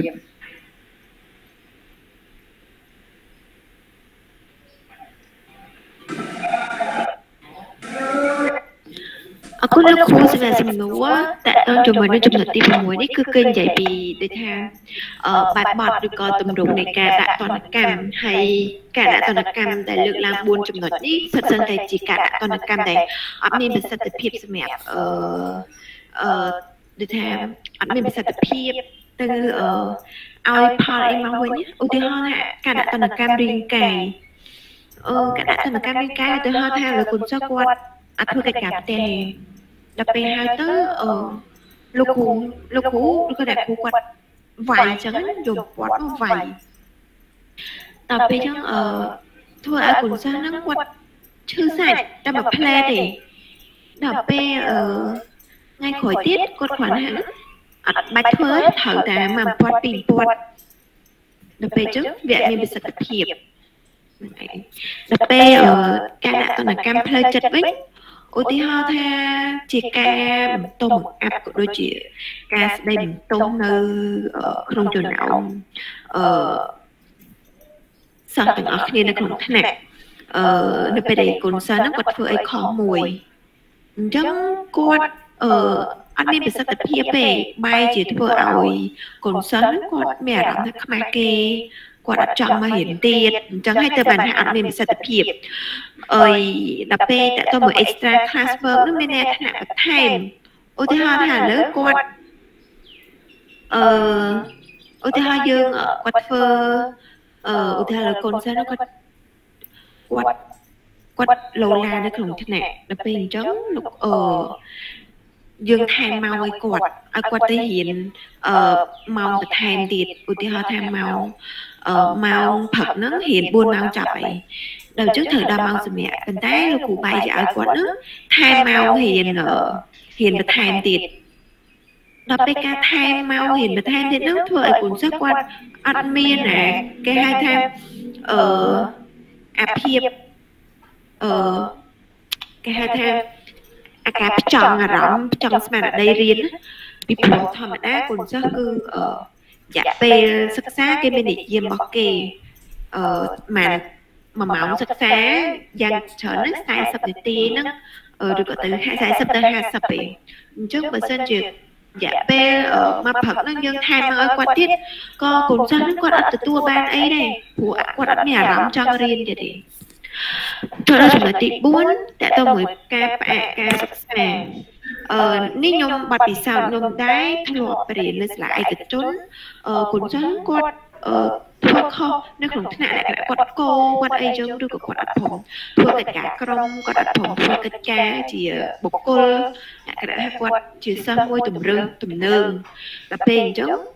Speaker 5: អរគុណលោកគ្រូសម្រាប់សំណួរតต้นจมูกนี่จมูกตีจมูกนี่คือเกินใหญ่ปีด้วยท่าบาดบอดหรือก็ตำรวจในการดักตอนกรรมให้การดักตอนกรรมแต่เลือกลางบุญจมูกนี่สัดส่วนแต่จีการดักตอนกรรมแต่มีเป็นสัตว์เพียบเสมียบด้วยท่ามีเป็นสัตว์เพียบtừ ao phò em mong với nhé ưu tiên hơn hả cả đã toàn là cam riêng cài cả đã toàn là cam riêng cài từ hơn ha là cùng cho quạt thôi cái cặp tè đập bè hai tớ lục hú lúc có đẹp hú quạt vài chẳng dùng quạt nó vài tập bè chẳng thôi ai cùng cho nó quạt chưa sạch ta mà play để đập bè ngay khỏi tiết quạt khoản hẳn bạch thưa thởแต่มาปวดปีนปวดดับไปจุ๊บเวียมีเป็นสัตว์เพียบดับไปการดักตอนการเพลย์จัดไว้อุทิศท่าจีการต้มอับก็โดยจีการแสดงต้มในโครงจุนเอาสังต่างออกเนี่ยในของขนาดดับไปได้กุญแจนักวัดเพื่อไอ้ของมวยจังกวดanh nên bị sát tập hiệp về bay chỉ thưa ỏi còn sớm quạt mẹ làm thắc mắc kê quạt chọn mà hiển tiền chẳng hay từ bản anh nên bị sát tập hiệp đập bê tại tôi một extra class work nó mới nè thằng nào thèm ô thế hai thằng lớn quạt ô thế hai dương quạt phơ ô thế là còn sớm nó quạt lô la nó không thế này đập bê trống lúc dương tham mau ai quạt thể hiện mau từ tham tiệt của thì họ tham mau thật nó hiện buôn mau chọi đầu trước thời đa mau sầm mẹ cần té là cụ bay ai quạt nó tham mau hiện từ tham tiệt đập cái ca tham mau hiện từ tham tiệt nó thôi cũng rất quan ăn miên nè cái hai tham áp hiệp cái hai thamอาการจองอะร้องจองสมัยได้เรียนปีพอธรรมดาคนจะคืออยากไปศึกษาcái bênเยี่ยมบอกเกmà máuศึกษายังเฉินนักสายสับตีนักหรือก็từ haiสายสับtới haiสับไปtrước bữa sinh chuyệnอยากไปมาผักนั่งยังทานมาquạt tiếtก็คนจะนั่งquạt từตัวบ้านấy nàyหัวquạtเนี่ยร้องจองเรียนเดี๋ยวcho đó chúng ta tỷ bốn tại tôi mới ca sức khỏe ní nhung bật bị sao nhung đáy thay lọt về lên lại từ trốn cuốn trốn quạt thua kho nếu không thế nào lại quạt cô quạt ai giống đưa của quạt đặt phòng thua tất cả crom quạt đặt phòng thua tất cả chỉ bột cô lại cái đã quạt chỉ sang môi tùm nương là bên giống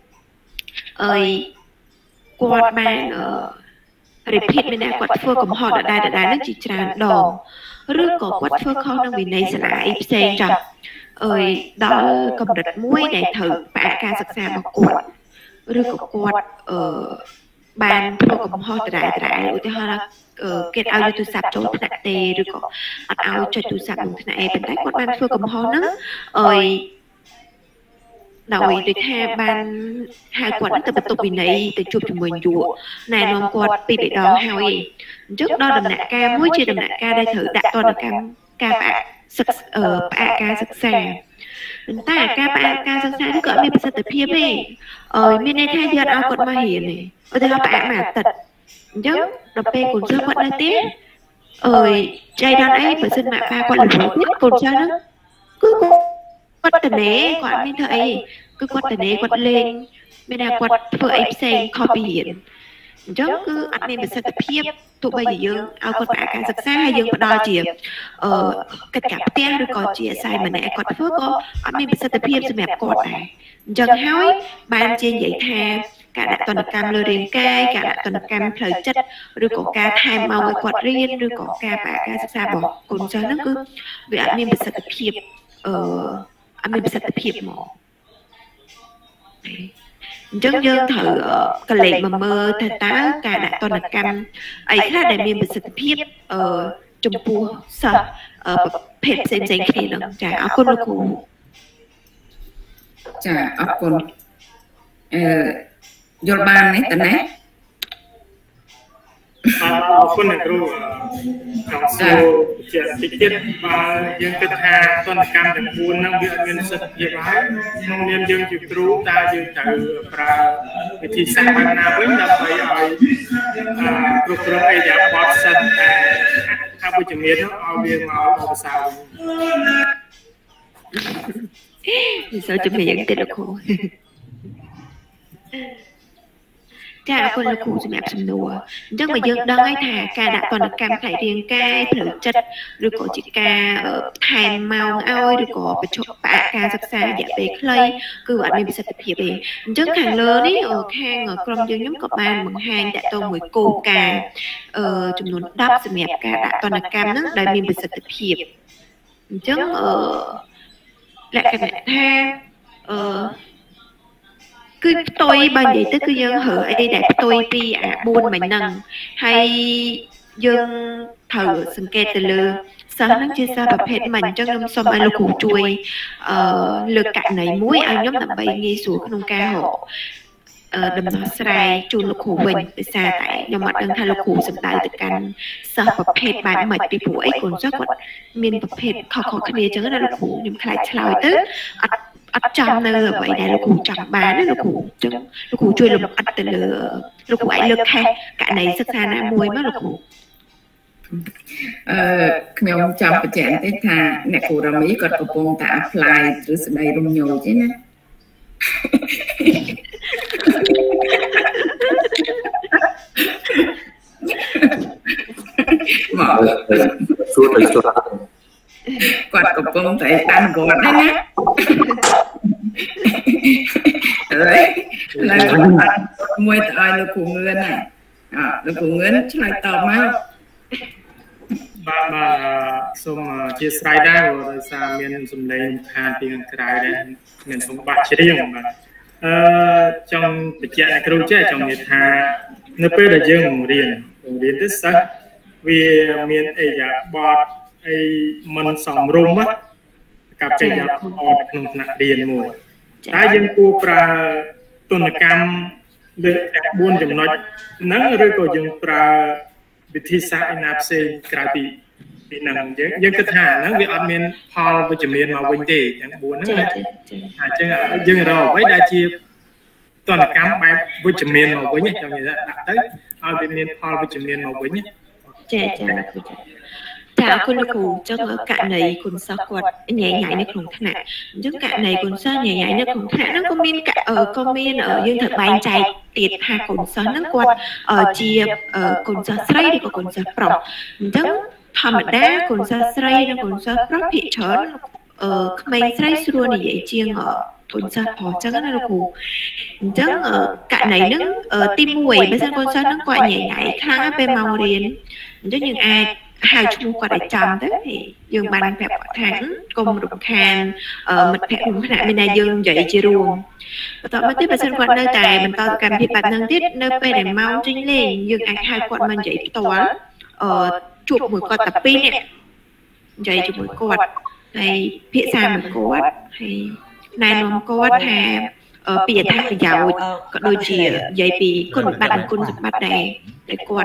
Speaker 5: quạt mang repeat ไม่ได้กวาดเฟื่อกับหอดได้นั่นจีจานดองเรื่องก่อกวาดเฟื่อเขานั่งวินัยสลายเซงจับđó cầm đặt muối để thử bả ca sặc xa mà quạtเรื่องก่อกวาดbànเฟื่อกับหอดได้อุทิศละเก็บเอาอยู่ตัวสับโจ๊กขนาดเตหรือก็เอาใจตัวสับลงขนาดเป็นได้กวาดbànเฟื่อกับหอดนั้นđội để theo ban hai quạt từ bậc tục này từ chụp cho mình dụ này non quạt bị đó hao trước đó đầm nạ ca muối chia đầm nạ ca đây thử đặt toàn là ca bạ sực ca sực xà ta ca sực xà nó gọi mình sẽ tập hiệp ấy mình này thay giờ ao quạt mà hiền này ở đây bạ mà tật chứ đập bê cũng chưa quạt đây tiếp trai đàn ấy phải xin mạ ba quạt lửa nhất còn sao đó cứ quạt tần né quạt mình thấy cứ quạt tần né quạt lên mình là quạt vừa ấy xem copy hiện chứ cứ anh mình sẽ tập hiệp tụi bây giờ ao quạt bạ cả sực xa hay dương đo chỉ tất cả tiếng được có chia sai mà nè quạt phước có anh mình sẽ tập hiệp sẽ mẹp quạt này chẳng hỏi ban trên giấy tha cả đã toàn cam lơ riêng cay cả đã toàn cam thời chất rồi có ca thay màu quạt riêng rồi có ca bạ ca sực xa bỏ cùng cho nó cứ vì anh mình sẽ tập hiệp anh mình sẽ tập hiệp mỏ chân dương thử cái lệ mà mơ thay tá cả đã toàn là cam ấy khác để mình sẽ tập hiệp trong pu sợ phết xem khi nó trả áo con nó cũng
Speaker 1: trả áo con vô ban ấy tận đấy
Speaker 8: con này ក្នុងសួរជាតិចទៀតបើយើងគិតថាតនកម្មទាំង4ហ្នឹងវាអត់មានសិទ្ធិភាពហើយក្នុងនាមយើងជាគ្រូតើយើងត្រូវប្រើវិធីសាស្ត្របែបណាវិញដើម្បីឲ្យគ្រប់គ្រងអីយ៉ាងបត់សិនតែអវិជ្ជមាននោះឲ្យវាមកអបសាវិញ
Speaker 5: វិស័យជំនាញទៀតលោកគ្រូចាអរគុណលោកគ្រូសម្រាប់សំណួរអញ្ចឹងបើយើងដឹងហើយថាការដាក់ទណ្ឌកម្មផ្នែករាងកាយផ្លូវចិត្តឬក៏ជាការថែមម៉ោងឲ្យឬក៏បញ្ចុះផ្អាកការសិក្សាររយៈពេលខ្លីគឺអត់មានប្រសិទ្ធភាពទេអញ្ចឹងខាងលើនេះខាងក្រុមយើងខ្ញុំក៏បានបង្ហាញតាក់ទងមួយគោលការណ៍ចំនួន10សម្រាប់ការដាក់ទណ្ឌកម្មហ្នឹងដែលមានប្រសិទ្ធភាពអញ្ចឹងលក្ខណៈថាគឺផ្ទុយបើនិយាយទៅគឺយើងរើអីដែលផ្ទុយពីអា4មិញហ្នឹងហើយយើងត្រូវសង្កេតទៅលើសិស្សហ្នឹងជាសិស្សប្រភេទមិនអញ្ចឹងខ្ញុំសូមឲ្យលោកគ្រូជួយលើកករណីមួយឲ្យខ្ញុំដើម្បីងាយស្រួលក្នុងការដំណោះស្រាយជូនលោកគ្រូវិញដោយសារតែខ្ញុំអត់ដឹងថាលោកគ្រូសំដៅទៅកាន់សិស្សប្រភេទបែបម៉េចពីព្រោះអីកូនសិស្សគាត់មានប្រភេទខុសៗគ្នាអញ្ចឹងណាលោកគ្រូខ្ញុំខ្លាចឆ្លើយទៅអត់ចាំនៅអ្វីដែលលោកគ្រូចង់បានណាលោកគ្រូអញ្ចឹងលោកគ្រូជួយលម្អិតទៅលើលោកគ្រូអាចលើកខេសករណីសិក្សាណាមួយមកលោកគ្រូ
Speaker 1: ខ្ញុំចង់បញ្ជាក់តិចថាអ្នកគ្រូរ៉ាមីគាត់កំពុងតែ apply ទ្រឹស្ដីរំញោចទេណាមក
Speaker 4: សួរទៅចូល
Speaker 1: គាត់កំពុងតែអនុវត្តណាហើយឡើងមួយទៅឲ្យលោកគ្រូងឿនណាលោកគ្រូងឿនឆ្លើយតបមក
Speaker 8: បាទសូមអធិស្ឋានដែរដោយសារមានសំឡេងខានពីខាងក្រៅដែរមានសំបាក់ច្រៀងបាទចង់បញ្ជាក់អ្នកគ្រូចេះចង់និយាយថានៅពេលដែលយើងបង្រៀនទៅសិស្សវាមានអីយ៉ាបតអីមិនសមរម្យกับកិច្ចការក្នុងថ្នាក់រៀនមួយតែយើងគួរប្រើទនកម្មលើ4ចំណុចហ្នឹងឬក៏យើងប្រើវិធីសាស្ត្រឯណាផ្សេងក្រៅពីហ្នឹងយើងគិតថាហ្នឹងវាអត់មានផលវិជ្ជមានមកវិញទេទាំង4ហ្នឹងអញ្ចឹងយើងរកអ្វីដែលជាទនកម្មបែបវិជ្ជមានមកវិញខ្ញុំនិយាយដាក់ទៅឲ្យវាមានផលវិជ្ជមានមកវិញ
Speaker 5: ចាអរគុណលោកគ្រូអញ្ចឹងករណីគុណសិស្សគាត់ញ៉ៃនៅក្នុងថ្នាក់អញ្ចឹងករណីគុណសិស្សញ៉ៃនៅក្នុងថ្នាក់ហ្នឹងក៏មានយើងត្រូវបែងចែកទៀតថាគុណសិស្សហ្នឹងគាត់ជាគុណសិស្សស្រីឬក៏គុណសិស្សប្រុសអញ្ចឹងធម្មតាគុណសិស្សស្រីនិងគុណសិស្សប្រុសភាគច្រើនក្មេងស្រីស្រួលនិយាយជាងគុណសិស្សប្រុសអញ្ចឹងណាលោកគ្រូអញ្ចឹងករណីហ្នឹងទី1បើសិនគុណសិស្សហ្នឹងគាត់ញ៉ៃខ្លាំងពេលមករៀនអញ្ចឹងយើងអាចហៅឈ្មោះគាត់ឲ្យចំទៅយើងបានប្រាប់គាត់ថាកុំរំខានមិត្តភ័ក្តិក្នុងថ្នាក់មានតែយើងនិយាយជារួមបន្តមកទៀតបើសិនគាត់នៅតែបន្តកម្មវិធីបែបហ្នឹងទៀតនៅពេលដែលម៉ោងចេញលេងយើងអាចហៅគាត់មកនិយាយផ្ទាល់ជួបមួយគាត់តែ2នាក់និយាយជាមួយគាត់ហើយភាសាមួយគាត់ហើយណែនាំគាត់ថាពីអត្ថប្រយោជន៍ក៏ដូចជានិយាយពីគុណសម្បត្តិនិងគុណសម្បត្តិដែលគាត់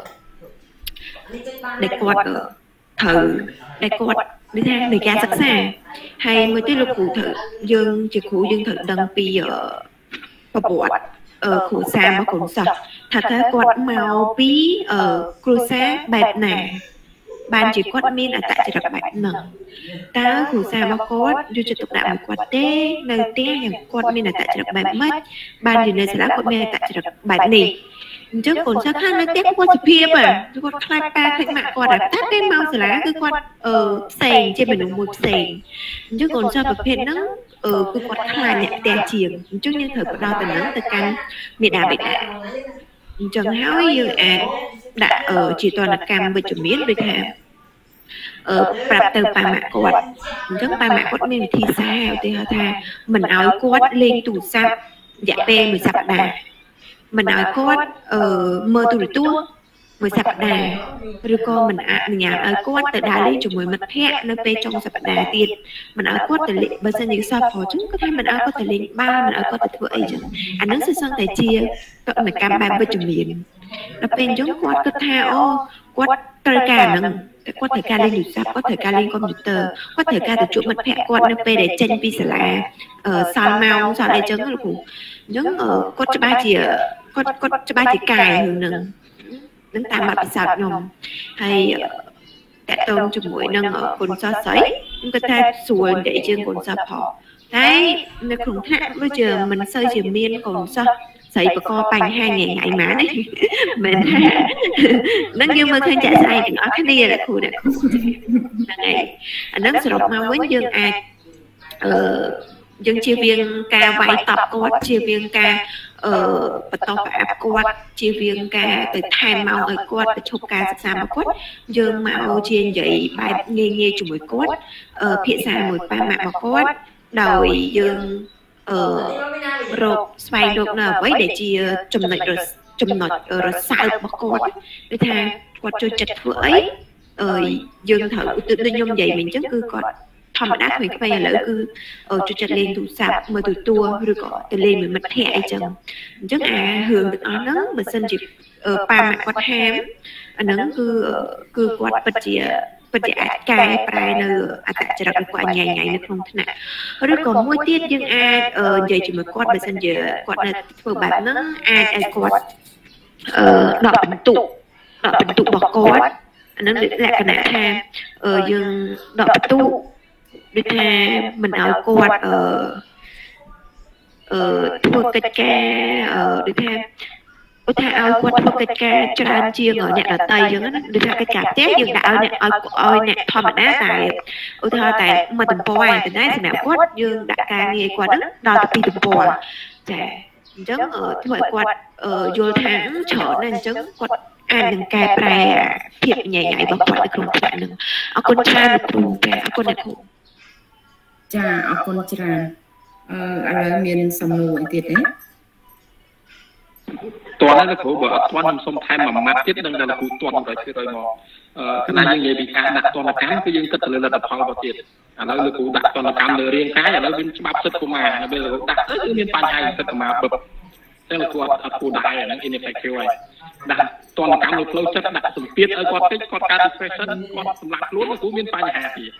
Speaker 5: ត្រូវដែលគាត់និយាយថានៃការសិក្សាហើយមួយទៀតលោកគ្រូត្រូវយើងជាគ្រូយើងត្រូវដឹងពីប្រវត្តិគ្រួសាររបស់កូនសិស្សថាតើគាត់មកពីគ្រួសារបែបណាបានជាគាត់មានអត្តចរិតបែបហ្នឹងតើគ្រួសាររបស់គាត់យកចិត្តទុកដាក់មកគាត់ទេនៅផ្ទះយ៉ាងគាត់មានអត្តចរិតបែបម៉េចបានជានៅសាលាគាត់មានអត្តចរិតបែបនេះអញ្ចឹងកូនសិស្សខ្លះនៅផ្ទះគាត់ជាភាពគាត់ខ្លាចប៉ាខ្លាចម៉ាក់គាត់តែគេមកសាលាគឺគាត់ផ្សេងជាមនុស្សមួយផ្សេងអញ្ចឹងកូនសិស្សប្រភេទហ្នឹងគឺគាត់ខ្លាចអ្នកផ្ទះជាងអញ្ចឹងយើងត្រូវផ្ដោតទៅនឹងទៅកាន់មេដាបេដាអញ្ចឹងហើយយើងអាចដាក់ជាទណ្ឌកម្មវិជ្ជមានដូចថាប្រាប់ទៅប៉ាម៉ាក់គាត់អញ្ចឹងប៉ាម៉ាក់គាត់មានវិធីសាស្ត្រឧទាហរណ៍ថាមិនឲ្យគាត់លេងទូរស័ព្ទរយៈពេល1សប្តាហ៍មិនឲ្យគាត់មើលទូរទស្សន៍មួយសប្តាហ៍ឬក៏មិនអនុញ្ញាតឲ្យគាត់ទៅដើរលេងជាមួយមិត្តភ័ក្តិនៅពេលចុងសប្តាហ៍ទៀតមិនឲ្យគាត់ទៅបើសិនជាសពព្រោះចឹងគាត់ថាមិនឲ្យគាត់ទៅលេងបាល់មិនឲ្យគាត់ទៅធ្វើអីចឹងអានឹងសឹងតែជាទណ្ឌកម្មបែបវិជ្ជមានដល់ពេលអញ្ចឹងគាត់គិតថាអូគាត់ត្រូវការហ្នឹងតែគាត់ត្រូវការលេងទូរស័ព្ទគាត់ត្រូវការលេងកុំព្យូទ័រគាត់ត្រូវការទៅជួបមិត្តភក្តិគាត់នៅពេលដែលចេញពីសាលាសល់ម៉ោងសល់អីចឹងលោកគ្រូអញ្ចឹងគាត់ច្បាស់ជាគាត់ច្បាស់ជាកែនឹងតាមបទពិសោធន៍ខ្ញុំហើយតកតងជាមួយនឹងគុណសិស្សស្រីខ្ញុំគិតថាស្រួលនិយាយជាងគុណសិស្សផងតែនៅក្នុងថ្នាក់ដូចជាមិនសូវជាមានកុំសិស្សស្រីបកបញ្ហាថ្ងៃម៉ានទេមែនថានឹងយើងមើលឃើញចាក់ស្ដែងទាំងអស់គ្នាអ្នកគ្រូហ្នឹងហើយអានឹងសរុបមកវិញយើងអាចយើងជៀសវាងការវាយតប់គាត់ជៀសវាងការបន្តប្រអាប់គាត់ជៀសវាងការទៅថែមម៉ោងឲ្យគាត់ទៅឈប់ការសិក្សារបស់គាត់យើងមកជានិយាយបែបងាយជាមួយគាត់ភាសាមួយប៉ាម៉ាក់របស់គាត់ដោយយើងរកស្វែងរកនៅអ្វីដែលជាចំណុចរសើបរបស់គាត់ដូចថាគាត់ចូលចិត្តធ្វើអីយើងត្រូវដូចខ្ញុំនិយាយមិញអញ្ចឹងគឺគាត់ធម្មតាក្មេងៗឥឡូវគឺចូលចិត្តលេងទូរស័ព្ទមើលទូរទស្សន៍ឬក៏ទៅលេងមួយមិត្តភ័ក្តិអីចឹងអញ្ចឹងអារឿងទាំងអស់ហ្នឹងបើសិនជាប៉ាម៉ាក់គាត់ហាមអាហ្នឹងគឺគាត់ពិតជាអាចកែប្រែនៅអត្តចរិតរបស់គាត់ញ៉ៃនៅក្នុងថ្នាក់ឬក៏មួយទៀតយើងអាចនិយាយជាមួយគាត់បើសិនជាគាត់នៅធ្វើបែបហ្នឹងអាចឲ្យគាត់ដកបន្ទុករបស់គាត់អាហ្នឹងលក្ខណៈថាយើងដកបន្ទុកដូចថាមិនឲ្យគាត់ធ្វើកិច្ចការដូចថាឧទាហរណ៍ឲ្យគាត់ធ្វើកិច្ចការច្រើនជាងអ្នកដទៃអញ្ចឹងណាដូចថាកិច្ចការផ្ទះយើងដាក់ឲ្យអ្នកធម្មតាតែឧទាហរណ៍តែមួយទំព័រឯតែសម្រាប់គាត់យើងដាក់ការងារឲ្យគាត់ហ្នឹងដល់ទៅ2ទំព័រចាអញ្ចឹងធ្វើឲ្យគាត់យល់ថាច្រើនណាស់អញ្ចឹងគាត់អាចនឹងកែប្រែភាពញ៉ៃរបស់គាត់នៅក្នុងថ្នាក់ហ្នឹងអរគុណច្រើនលោកគ្រូចាអរគុណអ្នកគ្រូ
Speaker 1: ចាអរគុណច្រើនឥឡូវមានសំណួរអីទៀតទេ
Speaker 3: តើលោកគ្រូបើអត់ទាន់ខ្ញុំសុំថែមមួយម៉ាត់ទៀតនឹងដល់លោកគ្រូទាន់100%មកគណៈយើងនិយាយពីការដាក់ទណ្ឌកម្មគឺយើងគិតទៅលើលទ្ធផលរបស់ទៀតឥឡូវលោកគ្រូដាក់ទណ្ឌកម្មលើរាងកាយឥឡូវមានច្បាប់សិទ្ធិកុមារនៅពេលលោកគ្រូដាក់ទៅគឺមានបញ្ហាសិទ្ធិកុមារបឹបចឹងលោកគ្រូអត់គួរដាក់ហើយអាហ្នឹង ineffective ហើយដាក់ទណ្ឌកម្មលើផ្លូវចិត្តដាក់សម្ពាធឲ្យគាត់តិចគាត់កើត depression គាត់សម្លាប់ខ្លួនលោកគ្រូមានបញ្ហាទៀត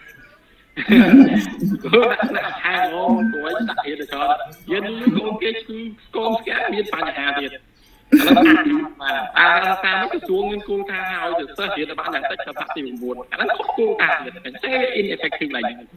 Speaker 3: ដាក់ខាងអូនទួយដាក់ទៀតទៅយើងកូនគេគឺកូនស្គាល់មានបញ្ហាទៀតឥឡូវបាទតាមក្រសួងមានគោលការណ៍ឲ្យទៅសិស្សរៀនបានយ៉ាងតិចដល់ថ្នាក់ទី9អាហ្នឹងខុសគោលការណ៍ទៀតអញ្ចឹង ineffective ឡើងហ្នឹង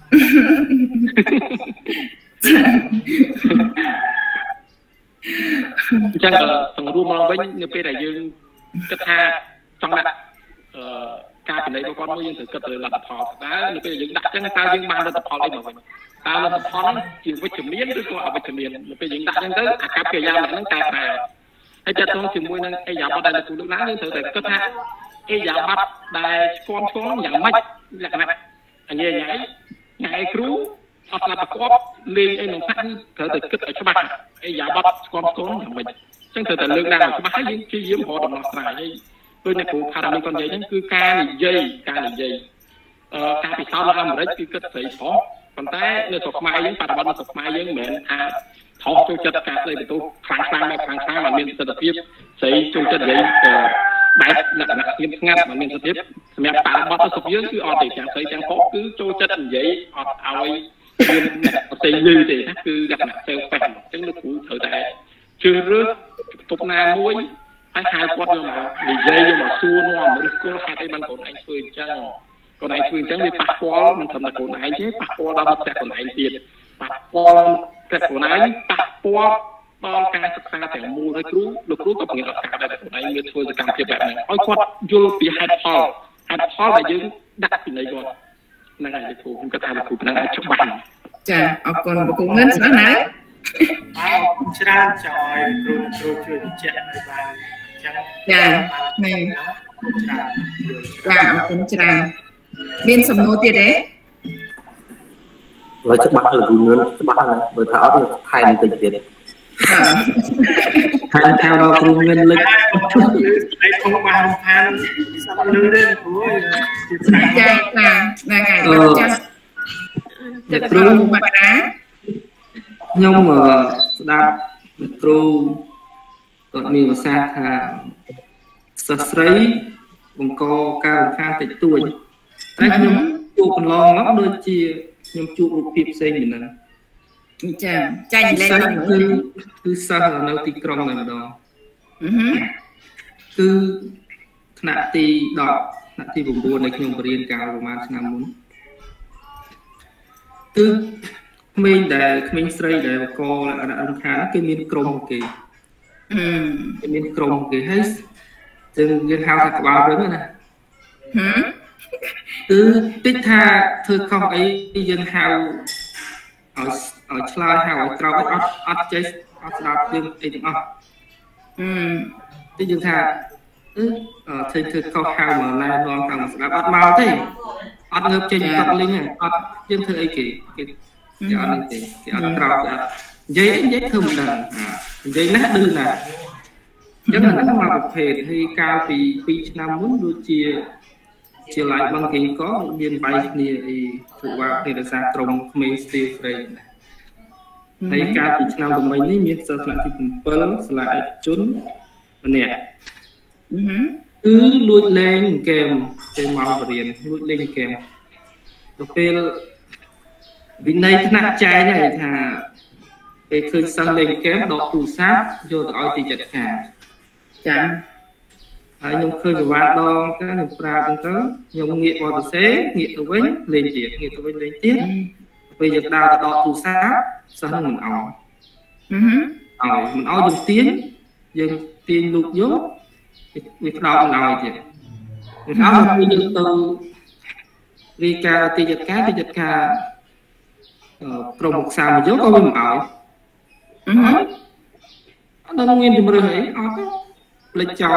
Speaker 3: អញ្ចឹងសង្រួមមកវិញនៅពេលដែលយើងគិតថាចង់ដាក់ការពិនិត្យរបស់គាត់មួយយើងត្រូវគិតទៅលទ្ធផលតើនៅពេលយើងដាក់ចឹងតើយើងបានលទ្ធផលអីមកវិញតើលទ្ធផលហ្នឹងជាវិជ្ជមានឬក៏អវិជ្ជមាននៅពេលយើងដាក់ចឹងទៅអាកប្បកិរិយាហ្នឹងកែប្រែហើយចាត់ទងជាមួយនឹងអេយ៉ាបតដែលលោកគ្រូលើកឡើងយើងត្រូវតែគិតថាអេយ៉ាបតដែលស្គាល់យ៉ាងម៉េចលក្ខណៈអញ្ញាញ៉ៃគ្រូអត់ស្លាប់ប្រកបលេងអីក្នុងថ្នាក់ត្រូវតែគិតឲ្យច្បាស់អេយ៉ាបតស្គាល់យ៉ាងម៉េចចឹងត្រូវតែលើកឡើងឲ្យច្បាស់ហើយយើងព្យាយាមរកដំណោះស្រាយហើយដូចអ្នកគ្រូផារ៉ាមីគាត់និយាយហ្នឹងគឺការនិយាយការពិសោធន៍នៅអាមេរិកគឺគិតស្រីប្រុសប៉ុន្តែនៅស្រុកខ្មែរយើងបរិបទនៅស្រុកខ្មែរយើងមិនមែនថាថោកចូលចិត្តការស្ដីបន្ទោសខ្លាំងមិនមានសិទ្ធិភាពស្រីចូលចិត្តនិយាយបែបលក្ខណៈស្ងៀមស្ងាត់មិនមានសិទ្ធិភាពសម្រាប់បរិបទនៅស្រុកយើងគឺអត់ទេទាំងស្រីទាំងប្រុសគឺចូលចិត្តនិយាយអត់ឲ្យមានប្រទេសលឺទេណាគឺលក្ខណៈ self defense អញ្ចឹងលោកគ្រូត្រូវតែជ្រើសរើសបន្ទប់ណាមួយហើយហៅគាត់យកមកនិយាយយកមកសួរនាំឬគល់ហេតុអីបានកូនឯងធ្វើអញ្ចឹងកូនឯងធ្វើអញ្ចឹងវាប៉ះពាល់មិនត្រឹមតែកូនឯងទេប៉ះពាល់ដល់ផ្ទះកូនឯងទៀតប៉ះពាល់ផ្ទះកូនឯងប៉ះពាល់ដល់ការសិក្សាទាំងមូលហើយគ្រូលោកគ្រូក៏បង្រៀនឱកាសដែរកូនឯងមានធ្វើសកម្មភាពបែបហ្នឹងឲ្យគាត់យល់ពីហេតុផលដែលយើងដាក់ពីនៃគាត់ហ្នឹងហើយលោកគ្រូខ្ញុំគិតថាលោកគ្រូហ្នឹងអាចច្បាស់
Speaker 1: ចាអរគុណលោកគ្រូងឿនស្ដាប់ណា
Speaker 8: ច្រើនចោយគ្រូជួយបញ្ជាក់ឲ្យបានអញ្ចឹង
Speaker 1: ចាមែនចាអរគុណច្រើនមានសំណួរទៀតទេ
Speaker 4: ឡើយច្បាស់លោកគ្រូងឿនច្បាស់ណាស់បើថាអត់ថែមបន្តិចទៀតថែមដល់គ្រូងឿនលិច
Speaker 8: ឯងផងបានរំខានសាប់លឺទេគ្រូ
Speaker 1: ចាហ្នឹងហើយចាលោកគ្រូមកណា
Speaker 2: ខ្ញុំស្ដាប់លោកគ្រូគាត់មានប្រសាសន៍ថាសិស្សស្រីបង្កការរំខានតិចតួចតែខ្ញុំជួបកន្លងមកដូចជាខ្ញុំជួបរូបភាពផ្សេងហ្នឹង
Speaker 1: ចាចាញ់លេង
Speaker 2: គឺសិស្សនៅទីក្រុងតែម្ដងគឺថ្នាក់ទី10ថ្នាក់ទី9នៃខ្ញុំបរៀនកាលប្រហែលឆ្នាំមុនគឺក្មេងស្រីដែលបកអរខានគេមានក្រុមគេមានក្រុមគេហើយយើងហៅថាក្បាលរឹងណាគឺតិចថាធ្វើខុសអីយើងហៅឲ្យឆ្លើយហៅឲ្យក្រោកអត់ចេះអត់ស្ដាប់យើងអីទាំងអស់តិចយើងថាធ្វើខុសហៅមកណែនាំខាងស្ដាប់អត់មកទេអត់ងើបចេញតក់លីងអត់យើងធ្វើអីគេអត់នេះទេគេអត់ក្រោកអត់និយាយធ្វើមិនដឹងនិយាយណាស់ឌឺណាស់អញ្ចឹងហ្នឹងមកប្រភេទហើយកាលពី2ឆ្នាំមុនដូចជាឡាយបឹងគេក៏មានបាយគ្នាអីធ្វើបាបទេដោយសារក្រុមក្មេងស្ទីលហ្វ្រេណាហើយកាលពីឆ្នាំថ្មីនេះមានសិស្សថ្នាក់ទី7សាលាឯកជនម្នាក់គឺលួចលេងហ្គេមទៅមកបរៀនលួចលេងហ្គេមទៅពេលវិន័យថ្នាក់ចែកហើយថាពេលឃើញសិស្សលេងហ្គេមដកទូរស័ព្ទយកទៅឲ្យទីចាត់ការ
Speaker 1: ចា
Speaker 2: ហើយខ្ញុំឃើញប្រវត្តិដងទៅខ្ញុំប្រាប់ទៅខ្ញុំងាកបទពិសេសងាកទៅវិញលេងទៀតងាកទៅវិញលេងទៀតពេលយើងដើរទៅដកទូរស័ព្ទសិស្សនឹងមិនអោយមិនអោយយើងទាញលោកយកវាផ្ដោតមិនអោយទៀតវាអោយពេលយើងទៅរីកាទីចាត់ការក្រុមមុខសាមកយកក៏វាមិនអោយអត់ដឹងមានជំរឿនអីអត់ផ្លេចចោល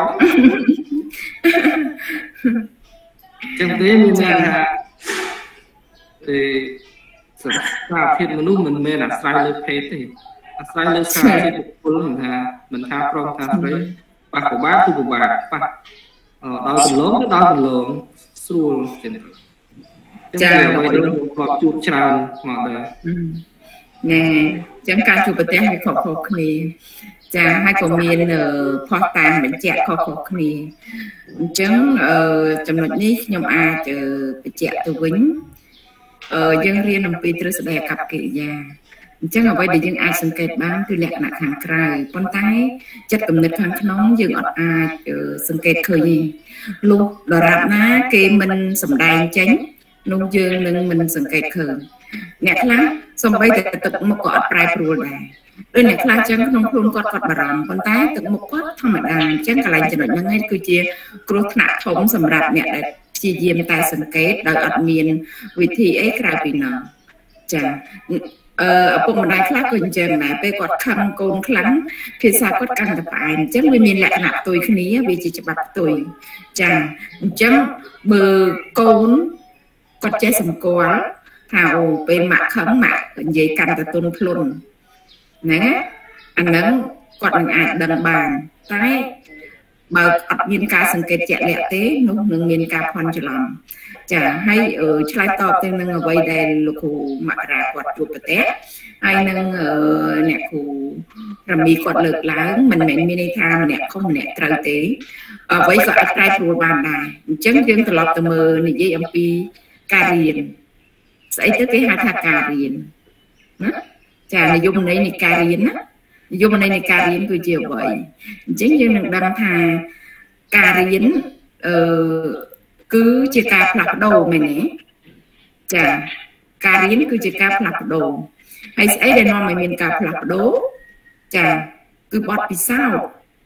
Speaker 2: ចឹងទេមានថាសារភាពមនុស្សមិនមែនអាស្រ័យលើភេទទេអាស្រ័យលើសារភាពបុគ្គលមិនថាប្រុសថាស្រីប៉ះពិបាកគឺពិបាកប៉ះដល់កន្លងទៅដល់កន្លងស្រួលចឹងចាអ្វីដែលខ្ញុំធ្លាប់ជួបច្រើនមកដែរ
Speaker 1: ណែចឹងការជួបប្រទះវាខុសៗគ្នាចាហើយក៏មានផុសតាមបញ្ជាក់ខុសៗគ្នាអញ្ចឹងចំណុចនេះខ្ញុំអាចបញ្ជាក់ទៅវិញយើងរៀនអំពីទ្រឹស្ដីអាកប្បកិរិយាអញ្ចឹងអ្វីដែលយើងអាចសង្កេតបានគឺលក្ខណៈខាងក្រៅប៉ុន្តែចិត្តគំនិតខាងក្នុងយើងអត់អាចសង្កេតឃើញទេលុះដរាបណាគេមិនសម្ដែងចេញនោះយើងនឹងមិនសង្កេតឃើញអ្នកខ្លះសំបីតែទឹកមុខក៏អត់ប្រែប្រួលដែរដូចអ្នកខ្លះចឹងក្នុងខ្លួនគាត់បារម្ភប៉ុន្តែទឹកមុខគាត់ធម្មតាអញ្ចឹងកន្លែងចំណុចហ្នឹងឯងគឺជាគ្រោះថ្នាក់ធំសម្រាប់អ្នកដែលព្យាយាមតែសង្កេតដោយអត់មានវិធីអីក្រៅពីនោះចាឪពុកម្ដាយខ្លះក៏អញ្ចឹងដែរពេលគាត់ខឹងកូនខ្លាំងភាសាគាត់កាន់តែផ្អែមអញ្ចឹងវាមានលក្ខណៈផ្ទុយគ្នាវាជាច្បាប់ផ្ទុយចាអញ្ចឹងបើកូនគាត់ចេះសម្គាល់ថាអូពេលម៉ាក់ខឹងម៉ាក់និយាយកាន់តែទន់ភ្លន់ណាអាហ្នឹងគាត់នឹងអាចដឹងបានតែបើអត់មានការសង្កេតជាក់លាក់ទេនោះនឹងមានការភ័ន្តច្រឡំចាហើយឆ្លើយតបទៅនឹងអ្វីដែលលោកគ្រូមករាគាត់ជួបប្រទះហើយនឹងអ្នកគ្រូរមីគាត់លើកឡើងមិនមែនមានន័យថាម្នាក់ខុសម្នាក់ត្រូវទេអ្វីក៏អាចប្រែប្រួលបានដែរអញ្ចឹងយើងត្រឡប់ទៅមើលនិយាយអំពីការរៀនស្អីទៅគេហៅថាការរៀនណាចានិយមន័យនៃការរៀនណានិយមន័យនៃការរៀនគឺជាអ្វីអញ្ចឹងយើងនឹងដឹងថាការរៀនគឺជាការផ្លាស់ប្ដូរមែនទេចាការរៀនគឺជាការផ្លាស់ប្ដូរហើយស្អីដែលនាំឲ្យមានការផ្លាស់ប្ដូរចាគឺបទពិសោធន៍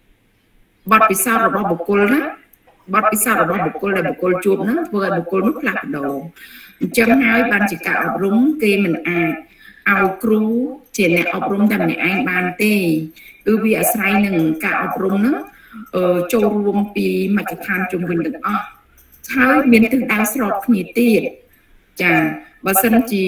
Speaker 1: របស់បុគ្គលណាបទពិសោធន៍របស់បុគ្គលដែលបុគ្គលជួបហ្នឹងធ្វើឲ្យបុគ្គលនោះផ្លាស់ប្ដូរអញ្ចឹងហើយបានជាការអប់រំគេមិនអាចឲ្យគ្រូជាអ្នកអប់រំតែម្នាក់ឯងបានទេគឺវាអាស្រ័យនឹងការអប់រំហ្នឹងចូលរួមពីមជ្ឈដ្ឋានជុំវិញទាំងអស់ហើយមានទិសដៅស្របគ្នាទៀតចាបើសិនជា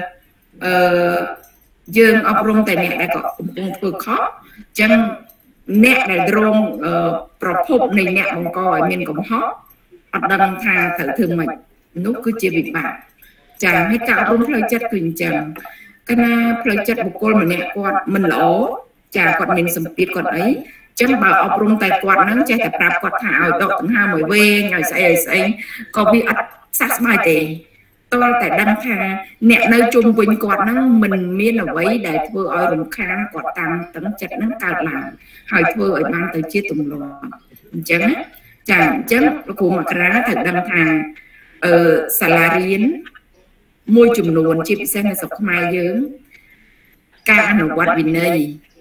Speaker 1: យើងអប់រំតែអ្នកដែលក៏កំពុងធ្វើខុសអញ្ចឹងអ្នកដែលរងប្រភពនៃអ្នកបង្កឲ្យមានកំហុសអត់ដឹងថាត្រូវធ្វើម៉េចនោះគឺជាវិបាកចាហើយការអប់រំផ្លូវចិត្តគឺអញ្ចឹងកាលណាផ្លូវចិត្តបុគ្គលម្នាក់គាត់មិនល្អចាគាត់មានសម្ពាធគាត់អីចឹងបើអប់រំតែគាត់ហ្នឹងចេះតែប្រាប់គាត់ថាឲ្យដកដង្ហើមឲ្យវែងឲ្យស្អីក៏វាអត់សះស្បើយទេតើតែដឹងថាអ្នកនៅជុំវិញគាត់ហ្នឹងមិនមានអ្វីដែលធ្វើឲ្យរំខានគាត់តាមទឹកចិត្តហ្នឹងកើតឡើងហើយធ្វើឲ្យបានទៅជាទម្លាប់អញ្ចឹងចាអញ្ចឹងលោកគ្រូមករាត្រូវដឹងថាសាលារៀនមួយចំនួនជាពិសេសនៅស្រុកខ្មែរយើងការអនុវត្តវិន័យ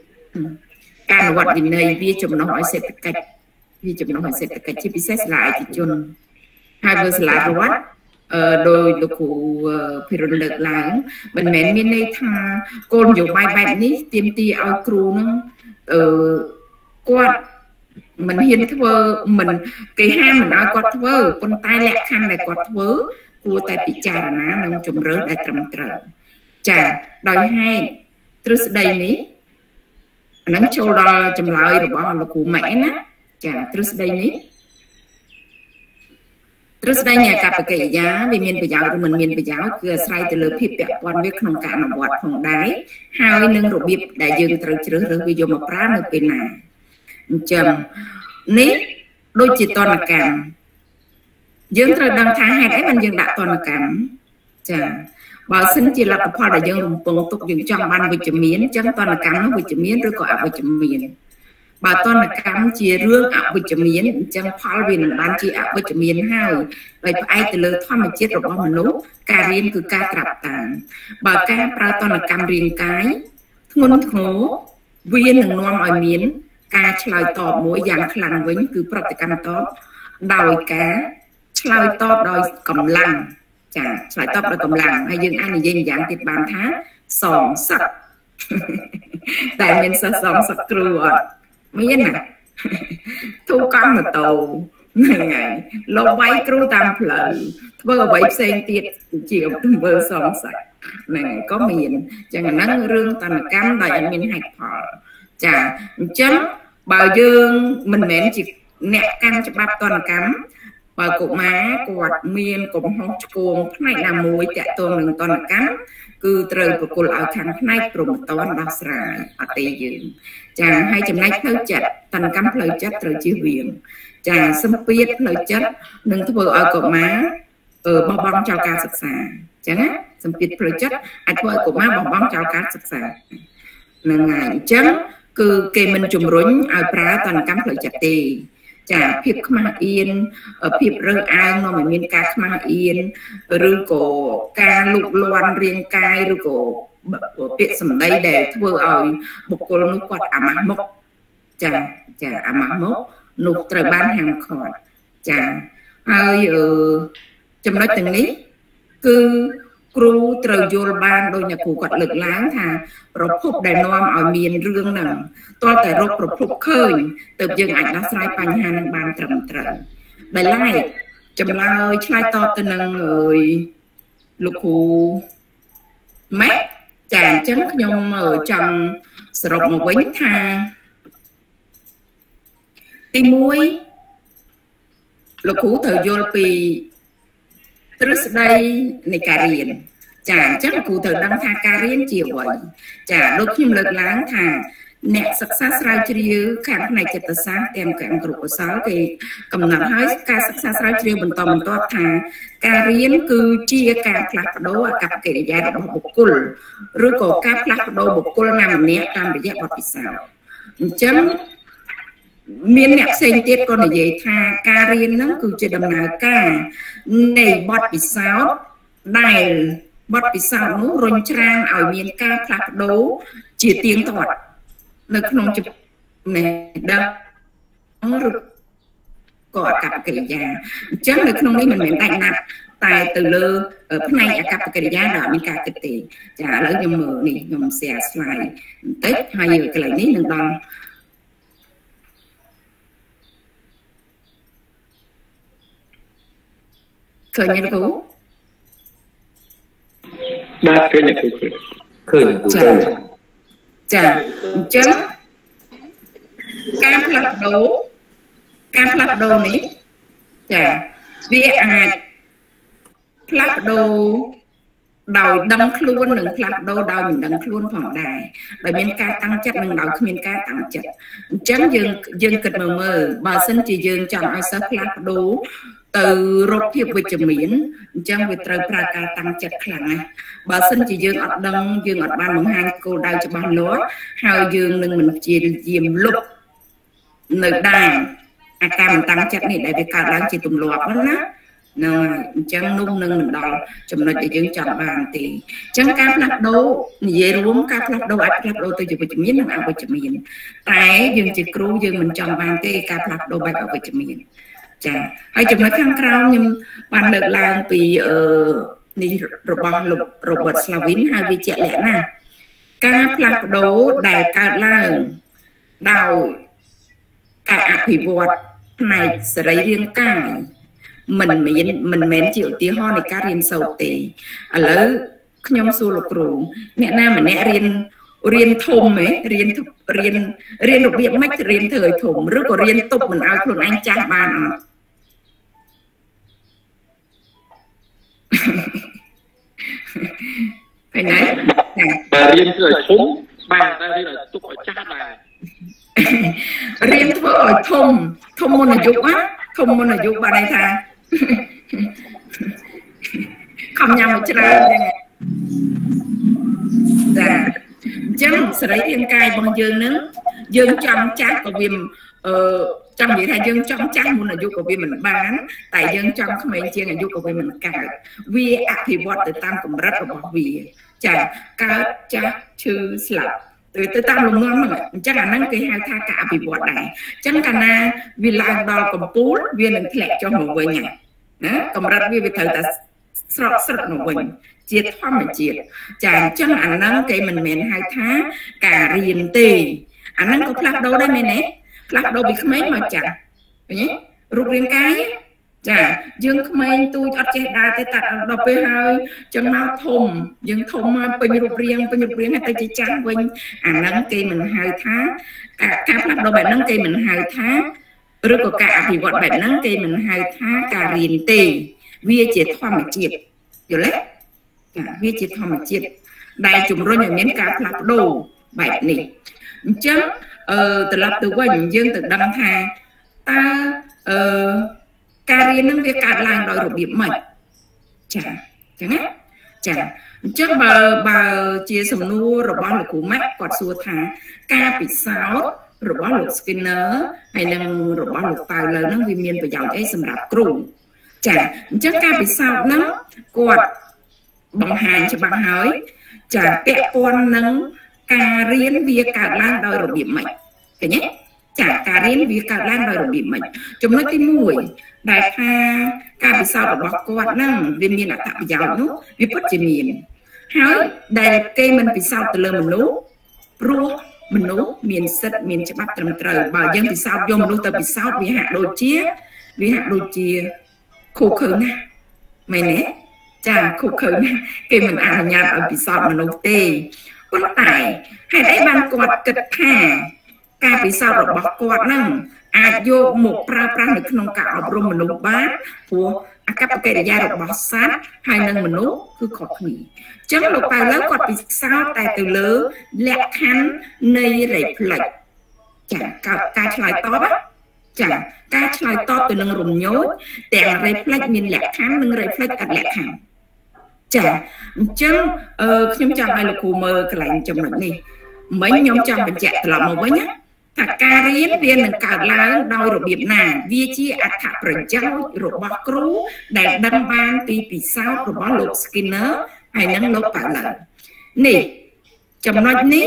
Speaker 1: វាចំណុះឲ្យសេដ្ឋកិច្ចជាពិសេសសាលាឯកជនហើយបើសាលារដ្ឋដោយលោកគ្រូភិរុនលើកឡើងមិនមែនមានន័យថាគោលនយោបាយបែបនេះទាមទារឲ្យគ្រូនឹងគាត់មិនហ៊ានធ្វើមិនគេហាមមិនឲ្យគាត់ធ្វើប៉ុន្តែលក្ខខណ្ឌដែលគាត់ធ្វើគួរតែពិចារណានិងជំរឿនដែលត្រឹមត្រូវចាដោយហេតុទ្រឹស្ដីនេះអានឹងចូលដល់ចម្លើយរបស់លោកគ្រូម៉ែណាចាទ្រឹស្ដីនេះទ្រឹស្ដីនៃអកប្បកិរិយាវាមានប្រយោជន៍ឬមិនមានប្រយោជន៍គឺអាស្រ័យទៅលើភាពពាក់ព័ន្ធវាក្នុងការអនុវត្តផងដែរហើយនឹងរបៀបដែលយើងត្រូវជ្រើសរើសវាយកមកប្រើនៅពេលណាអញ្ចឹងនេះដូចជាតនកម្មយើងត្រូវដឹងថាហេតុអីបានយើងដាក់តនកម្មចាបើសិនជាលទ្ធផលដែលយើងរំពឹងទុកយើងចង់បានវិជ្ជមានអញ្ចឹងតនកម្មនោះវិជ្ជមានឬក៏អវិជ្ជមានបើតនកម្មជារឿងអវិជ្ជមានអញ្ចឹងផលវានឹងបានជាអវិជ្ជមានហើយដោយផ្អែកទៅលើធម្មជាតិរបស់មនុស្សការរៀនគឺការត្រាប់តាមបើការប្រើតនកម្មរាងកាយធ្ងន់ធ្ងរវានឹងនាំឲ្យមានការឆ្លើយតបមួយយ៉ាងខ្លាំងវិញគឺប្រតិកម្មតបដោយការឆ្លើយតបដោយកម្លាំងចាឆ្លើយតបដោយកម្លាំងហើយយើងអាចនិយាយយ៉ាងទៀតបានថាសងសឹកតែមានសិស្សសងសឹកគ្រូអត់មានណាធូរកម្មម៉ូតូហ្នឹងហើយលោកវាយគ្រូតាមផ្លូវធ្វើអ្វីផ្សេងទៀតជាធ្វើសងសឹកហ្នឹងហើយក៏មានចឹងអាហ្នឹងរឿងតនកម្មដោយអត់មានហេតុផលចាអញ្ចឹងបើយើងមិនមែនជាអ្នកកាន់ច្បាប់តនកម្មបើកុមារគាត់មានកំហុសឆ្គងផ្នែកណាមួយតាក់ទងនឹងតនកម្មគឺត្រូវប្រគល់ឲ្យខាងផ្នែកព្រហ្មទណ្ឌដោះស្រាយអត់ទេយើងចាហើយចំណែកផ្លូវចិត្តតនកម្មផ្លូវចិត្តត្រូវជៀសវាងចាសម្ពាធផ្លូវចិត្តនឹងធ្វើឲ្យកុមារបោះបង់ចោលការសិក្សាអញ្ចឹងណាសម្ពាធផ្លូវចិត្តអាចធ្វើឲ្យកុមារបោះបង់ចោលការសិក្សានឹងហើយអញ្ចឹងគឺគេមិនជំរុញឲ្យប្រើតនកម្មផ្លូវចិត្តទេចាភាពខ្មាស់អៀនភាពរើសអើងនាំឲ្យមានការខ្មាស់អៀនឬក៏ការលូកលាន់រាងកាយឬក៏ពាក្យសម្ដីដែលធ្វើឲ្យបុគ្គលនោះគាត់អាម៉ាស់មុខចាអាម៉ាស់មុខនោះត្រូវបានហាមឃាត់ចាហើយចំណុចទាំងនេះគឺគ្រូត្រូវយល់បានដោយអ្នកគ្រូគាត់លើកឡើងថាប្រភពដែលនាំឲ្យមានរឿងហ្នឹងតើតែរកប្រភពឃើញទើបយើងអាចដោះស្រាយបញ្ហាហ្នឹងបានត្រឹមត្រូវដែលឡែកចម្លើយឆ្លើយតបទៅនឹងលោកគ្រូម៉ែចាអញ្ចឹងខ្ញុំចង់សរុបមកវិញថាទី1លោកគ្រូត្រូវយល់ពីទ្រឹស្ដីនៃការរៀនចាអញ្ចឹងគ្រូត្រូវដឹងថាការរៀនជាអ្វីចាដូចខ្ញុំលើកឡើងថាអ្នកសិក្សាស្រាវជ្រាវខាងផ្នែកចិត្តសាស្ត្រទាំងខាងគ្រូកុសលគេកំណត់ឲ្យការសិក្សាស្រាវជ្រាវបន្តបន្ទាប់ថាការរៀនគឺជាការផ្លាស់ប្ដូរអាកប្បកិរិយារបស់បុគ្គលឬក៏ការផ្លាស់ប្ដូរបុគ្គលណាម្នាក់តាមរយៈបទពិសោធន៍អញ្ចឹងមានអ្នកផ្សេងទៀតក៏និយាយថាការរៀនហ្នឹងគឺជាដំណើរការនៃបទពិសោធន៍ដែលបទពិសោធន៍នោះរុញច្រានឲ្យមានការផ្លាស់ប្ដូរជាទៀងទាត់នៅក្នុងចំណេះដឹងឬក៏អកប្បកិរិយាអញ្ចឹងនៅក្នុងនេះមិនមែនតែណាត់តែទៅលើផ្នែកអកប្បកិរិយាដែលមានការគិតទេចាឥឡូវខ្ញុំមើលនេះខ្ញុំ share slide បន្តិចហើយកន្លែងនេះនឹងដល់ឃើញទេគ្រូ
Speaker 3: បាទឃើញទេគ្រូ
Speaker 4: ឃើញ
Speaker 1: ចាអញ្ចឹងការផ្លាស់ប្ដូរនេះចាវាអាចផ្លាស់ប្ដូរដោយដឹងខ្លួននឹងផ្លាស់ប្ដូរដោយមិនដឹងខ្លួនផងដែរដោយមានការតាំងចិត្តនឹងដោយគ្មានការតាំងចិត្តអញ្ចឹងយើងគិតមើលបើសិនជាយើងចង់ឲ្យសិស្សផ្លាស់ប្ដូរទៅរកភាពវិជ្ជមានអញ្ចឹងវាត្រូវប្រើការតាំងចិត្តខ្លាំងណាស់បើសិនជាយើងអត់ដឹងយើងអត់បានបង្ហាញគោលដៅច្បាស់លាស់ហើយយើងនឹងមិនព្យាយាមលុបនៅដែរអាការមិនតាំងចិត្តនេះដែលវាកើតឡើងជាទម្លាប់ហ្នឹងណាអញ្ចឹងនោះនឹងមិនដល់ចំណុចដែលយើងចង់បានទេអញ្ចឹងការផ្លាស់ប្ដូរនិយាយរួមការផ្លាស់ប្ដូរអាចផ្លាស់ប្ដូរទៅជាវិជ្ជមាននិងអវិជ្ជមានតែយើងជាគ្រូយើងមិនចង់បានទេការផ្លាស់ប្ដូរបែបអវិជ្ជមានចាហើយចំណុចខាងក្រោមខ្ញុំបានលើកឡើងពីនេះរបស់លោក Robert Slavin ហើយវាជាក់លាក់ណាស់ការផ្លាស់ប្ដូរដែលកើតឡើងដោយការអភិវឌ្ឍផ្នែកសរីរាង្គកាយមិនមែនជាឧទាហរណ៍នៃការរៀនសូត្រទេឥឡូវខ្ញុំសួរលោកគ្រូអ្នកណាម្នាក់រៀនធំហ៎រៀនរបៀបម៉េចរៀនធ្វើឲ្យធំឬក៏រៀនទប់មិនឲ្យខ្លួនឯងចាស់បានអត់ឃើញទេ
Speaker 3: បើរៀនធ្វើឲ្យធំបានតែរៀនឲ្យទប់ឲ្យចាស់ដែរ
Speaker 1: រៀនធ្វើឲ្យធំមុនអាយុណាធំមុនអាយុបានន័យថាខំញ៉ាំឲ្យច្រើនចាអញ្ចឹងសរីរាង្គកាយរបស់យើងនឹងយើងចង់ចាស់ក៏វាចង់និយាយថាយើងចង់ចាស់មុនអាយុក៏វាមិនបានតែយើងចង់ក្មេងជាងអាយុក៏វាមិនកើតវាអភិវឌ្ឍទៅតាមកម្រិតរបស់វាចាកើតចាស់ឈឺស្លាប់ទៅតាមលំនាំហ្នឹងអញ្ចឹងអាហ្នឹងគេហៅថាការអភិវឌ្ឍដែរអញ្ចឹងកាលណាវាឡើងដល់កំពូលវានឹងធ្លាក់ចុះមកវិញណាកម្រិតវាត្រូវតែស្រកមកវិញជាធម្មជាតិចាអញ្ចឹងអាហ្នឹងគេមិនមែនហៅថាការរៀនទេអាហ្នឹងក៏ផ្លាស់ប្ដូរដែរមែនទេផ្លាស់ប្ដូរពីក្មេងមកចាស់ឃើញទេរូបរាងកាយចាយើងក្មេងទូចអត់ចេះដើរទេតែដល់ពេលហើយចឹងមកធំយើងធំមកពេញរូបរាងហើយទៅជាចាស់វិញអាហ្នឹងគេមិនហៅថាការផ្លាស់ប្ដូរបែបហ្នឹងគេមិនហៅថាឬក៏ការអភិវឌ្ឍបែបហ្នឹងគេមិនហៅថាការរៀនទេវាជាធម្មជាតិយល់ទេចាវាជាធម្មជាតិដែលជំរុញឲ្យមានការផ្លាស់ប្ដូរបែបនេះអញ្ចឹងត្រឡប់ទៅវិញយើងទៅដឹងថាតើការរៀននឹងវាកើតឡើងដោយរបៀបម៉េចចាអញ្ចឹងណាចាអញ្ចឹងបើជាសំណួររបស់លោកគ្រូម៉ាក់គាត់សួរថាការពិសោធន៍របស់លោក Skinner ហើយនិងរបស់លោកប៉ៅលើនឹងវាមានប្រយោជន៍អីសម្រាប់គ្រូចាអញ្ចឹងការពិសោធន៍ហ្នឹងគាត់បង្ហាញច្បាស់ហើយចាពាក់ព័ន្ធនឹងការរៀនវាកើតឡើងដោយរបៀបម៉េចឃើញទេចាការរៀនវាកើតឡើងដោយរបៀបម៉េចចំណុចទី1ដែលថាការពិសោធន៍របស់គាត់ហ្នឹងវាមានអត្ថប្រយោជន៍នោះវាពិតជាមានហើយដែលគេមិនពិសោធន៍ទៅលើមនុស្សព្រោះមនុស្សមានសិទ្ធិមានច្បាប់ត្រឹមត្រូវបើយើងពិសោធន៍យកមនុស្សទៅពិសោធន៍វាហាក់ដូចជាខុសខើណាស់មែនទេចាខុសខើណាស់គេមិនអនុញ្ញាតឲ្យពិសោធន៍មនុស្សទេប៉ុន្តែហេតុអីបានគាត់គិតថាការពិសោធន៍របស់គាត់ហ្នឹងអាចយកមកប្រើប្រាស់នៅក្នុងការអប់រំមនុស្សបានព្រោះអកប្បកិរិយារបស់សត្វហើយនិងមនុស្សគឺខុសគ្នាអញ្ចឹងលោកប៉ៅលើគាត់ពិសោធន៍តែទៅលើលក្ខខណ្ឌនៃ reflex ចាការឆ្លើយតបចាការឆ្លើយតបទៅនឹងរំញោចទាំង reflex មានលក្ខខណ្ឌនិង reflex អត់លក្ខខណ្ឌចាអញ្ចឹងខ្ញុំចង់ឲ្យលោកគ្រូមើលកន្លែងចំណុចនេះមិញខ្ញុំចង់បញ្ជាក់ត្រឡប់មកវិញណាថាការរៀនវានឹងកើតឡើងដោយរបៀបណាវាជាអត្ថប្រយោជន៍របស់គ្រូដែលដឹងបានពីពិសោធន៍របស់លោក Skinner ហើយនិងលោកប៉ៅលើនេះចំណុចនេះ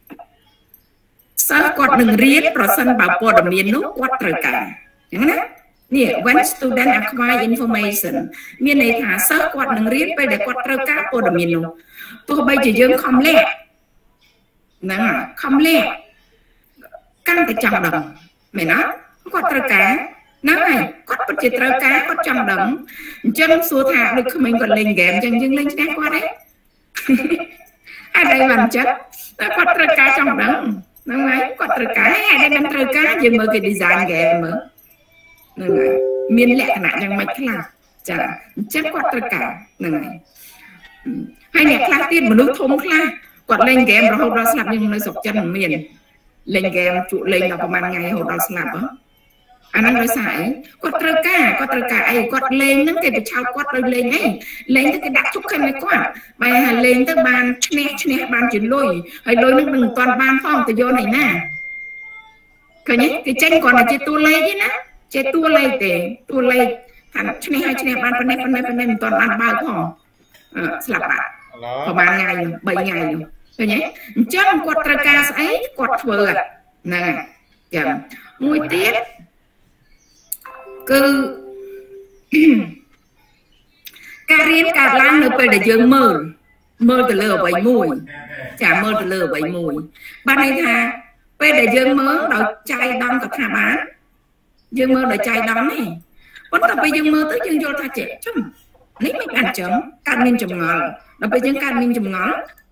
Speaker 1: សិស្សគាត់នឹងរៀនប្រសិនបើព័ត៌មាននោះគាត់ត្រូវការអញ្ចឹងណានេះ when student acquire information មានន័យថាសិស្សគាត់នឹងរៀនពេលដែលគាត់ត្រូវការព័ត៌មាននោះទោះបីជាយើងខំលះហ្នឹងខំលះកាន់តែចង់ដឹងមែនអត់គាត់ត្រូវការហ្នឹងហើយគាត់ពិតជាត្រូវការគាត់ចង់ដឹងអញ្ចឹងសួរថាដូចក្មេងគាត់លេងហ្គេមអញ្ចឹងយើងលេងឈ្នះគាត់ទេអត់អីបានអញ្ចឹងតែគាត់ត្រូវការចង់ដឹងហ្នឹងហើយគាត់ត្រូវការហើយអត់មិនត្រូវការយើងមើលគេ design game មើលហ្នឹងហើយមានលក្ខណៈយ៉ាងម៉េចខ្លះចាអញ្ចឹងគាត់ត្រូវការហ្នឹងហើយ hay nè khác tiết mà nước thông khác quạt lên game rồi hôm đó slap nhưng nó sọc chân miền lên game trụ lên làประมาณ ngày hôm đó slap á anh đang nói sai quạt trơ cả ấy quạt lên nó cái bị trao quạt lên ấy lên tới cái đặt thúc khăn này quạt bài hà lên tới bàn chne bàn chuyển lôi hay lôi nó đừng toàn bàn phong từ vô này nè cái nhé cái chân còn là chơi tua lây chứ nè chơi tua lây thằng chne bàn phần này toàn bàn bao không slap ạประมาณ ngày 7 ngày rồi cái nhé chân quạt trơ cả ấy quạt vừa nè chẳng mùi tiết cứ ca riêng cả lan nơi về để dương mơ từ lửa bảy mùi chả mơ từ lửa bảy mùi ban này thà về để dương mơ đòi chai đongกับthà bán dương mơ đòi chai đong này vẫn tập về dương mơ tới dương vô thà trẻ chấm nít mấy bàn chấm can ninh chấm ngó đòi về dương can ninh chấm ngó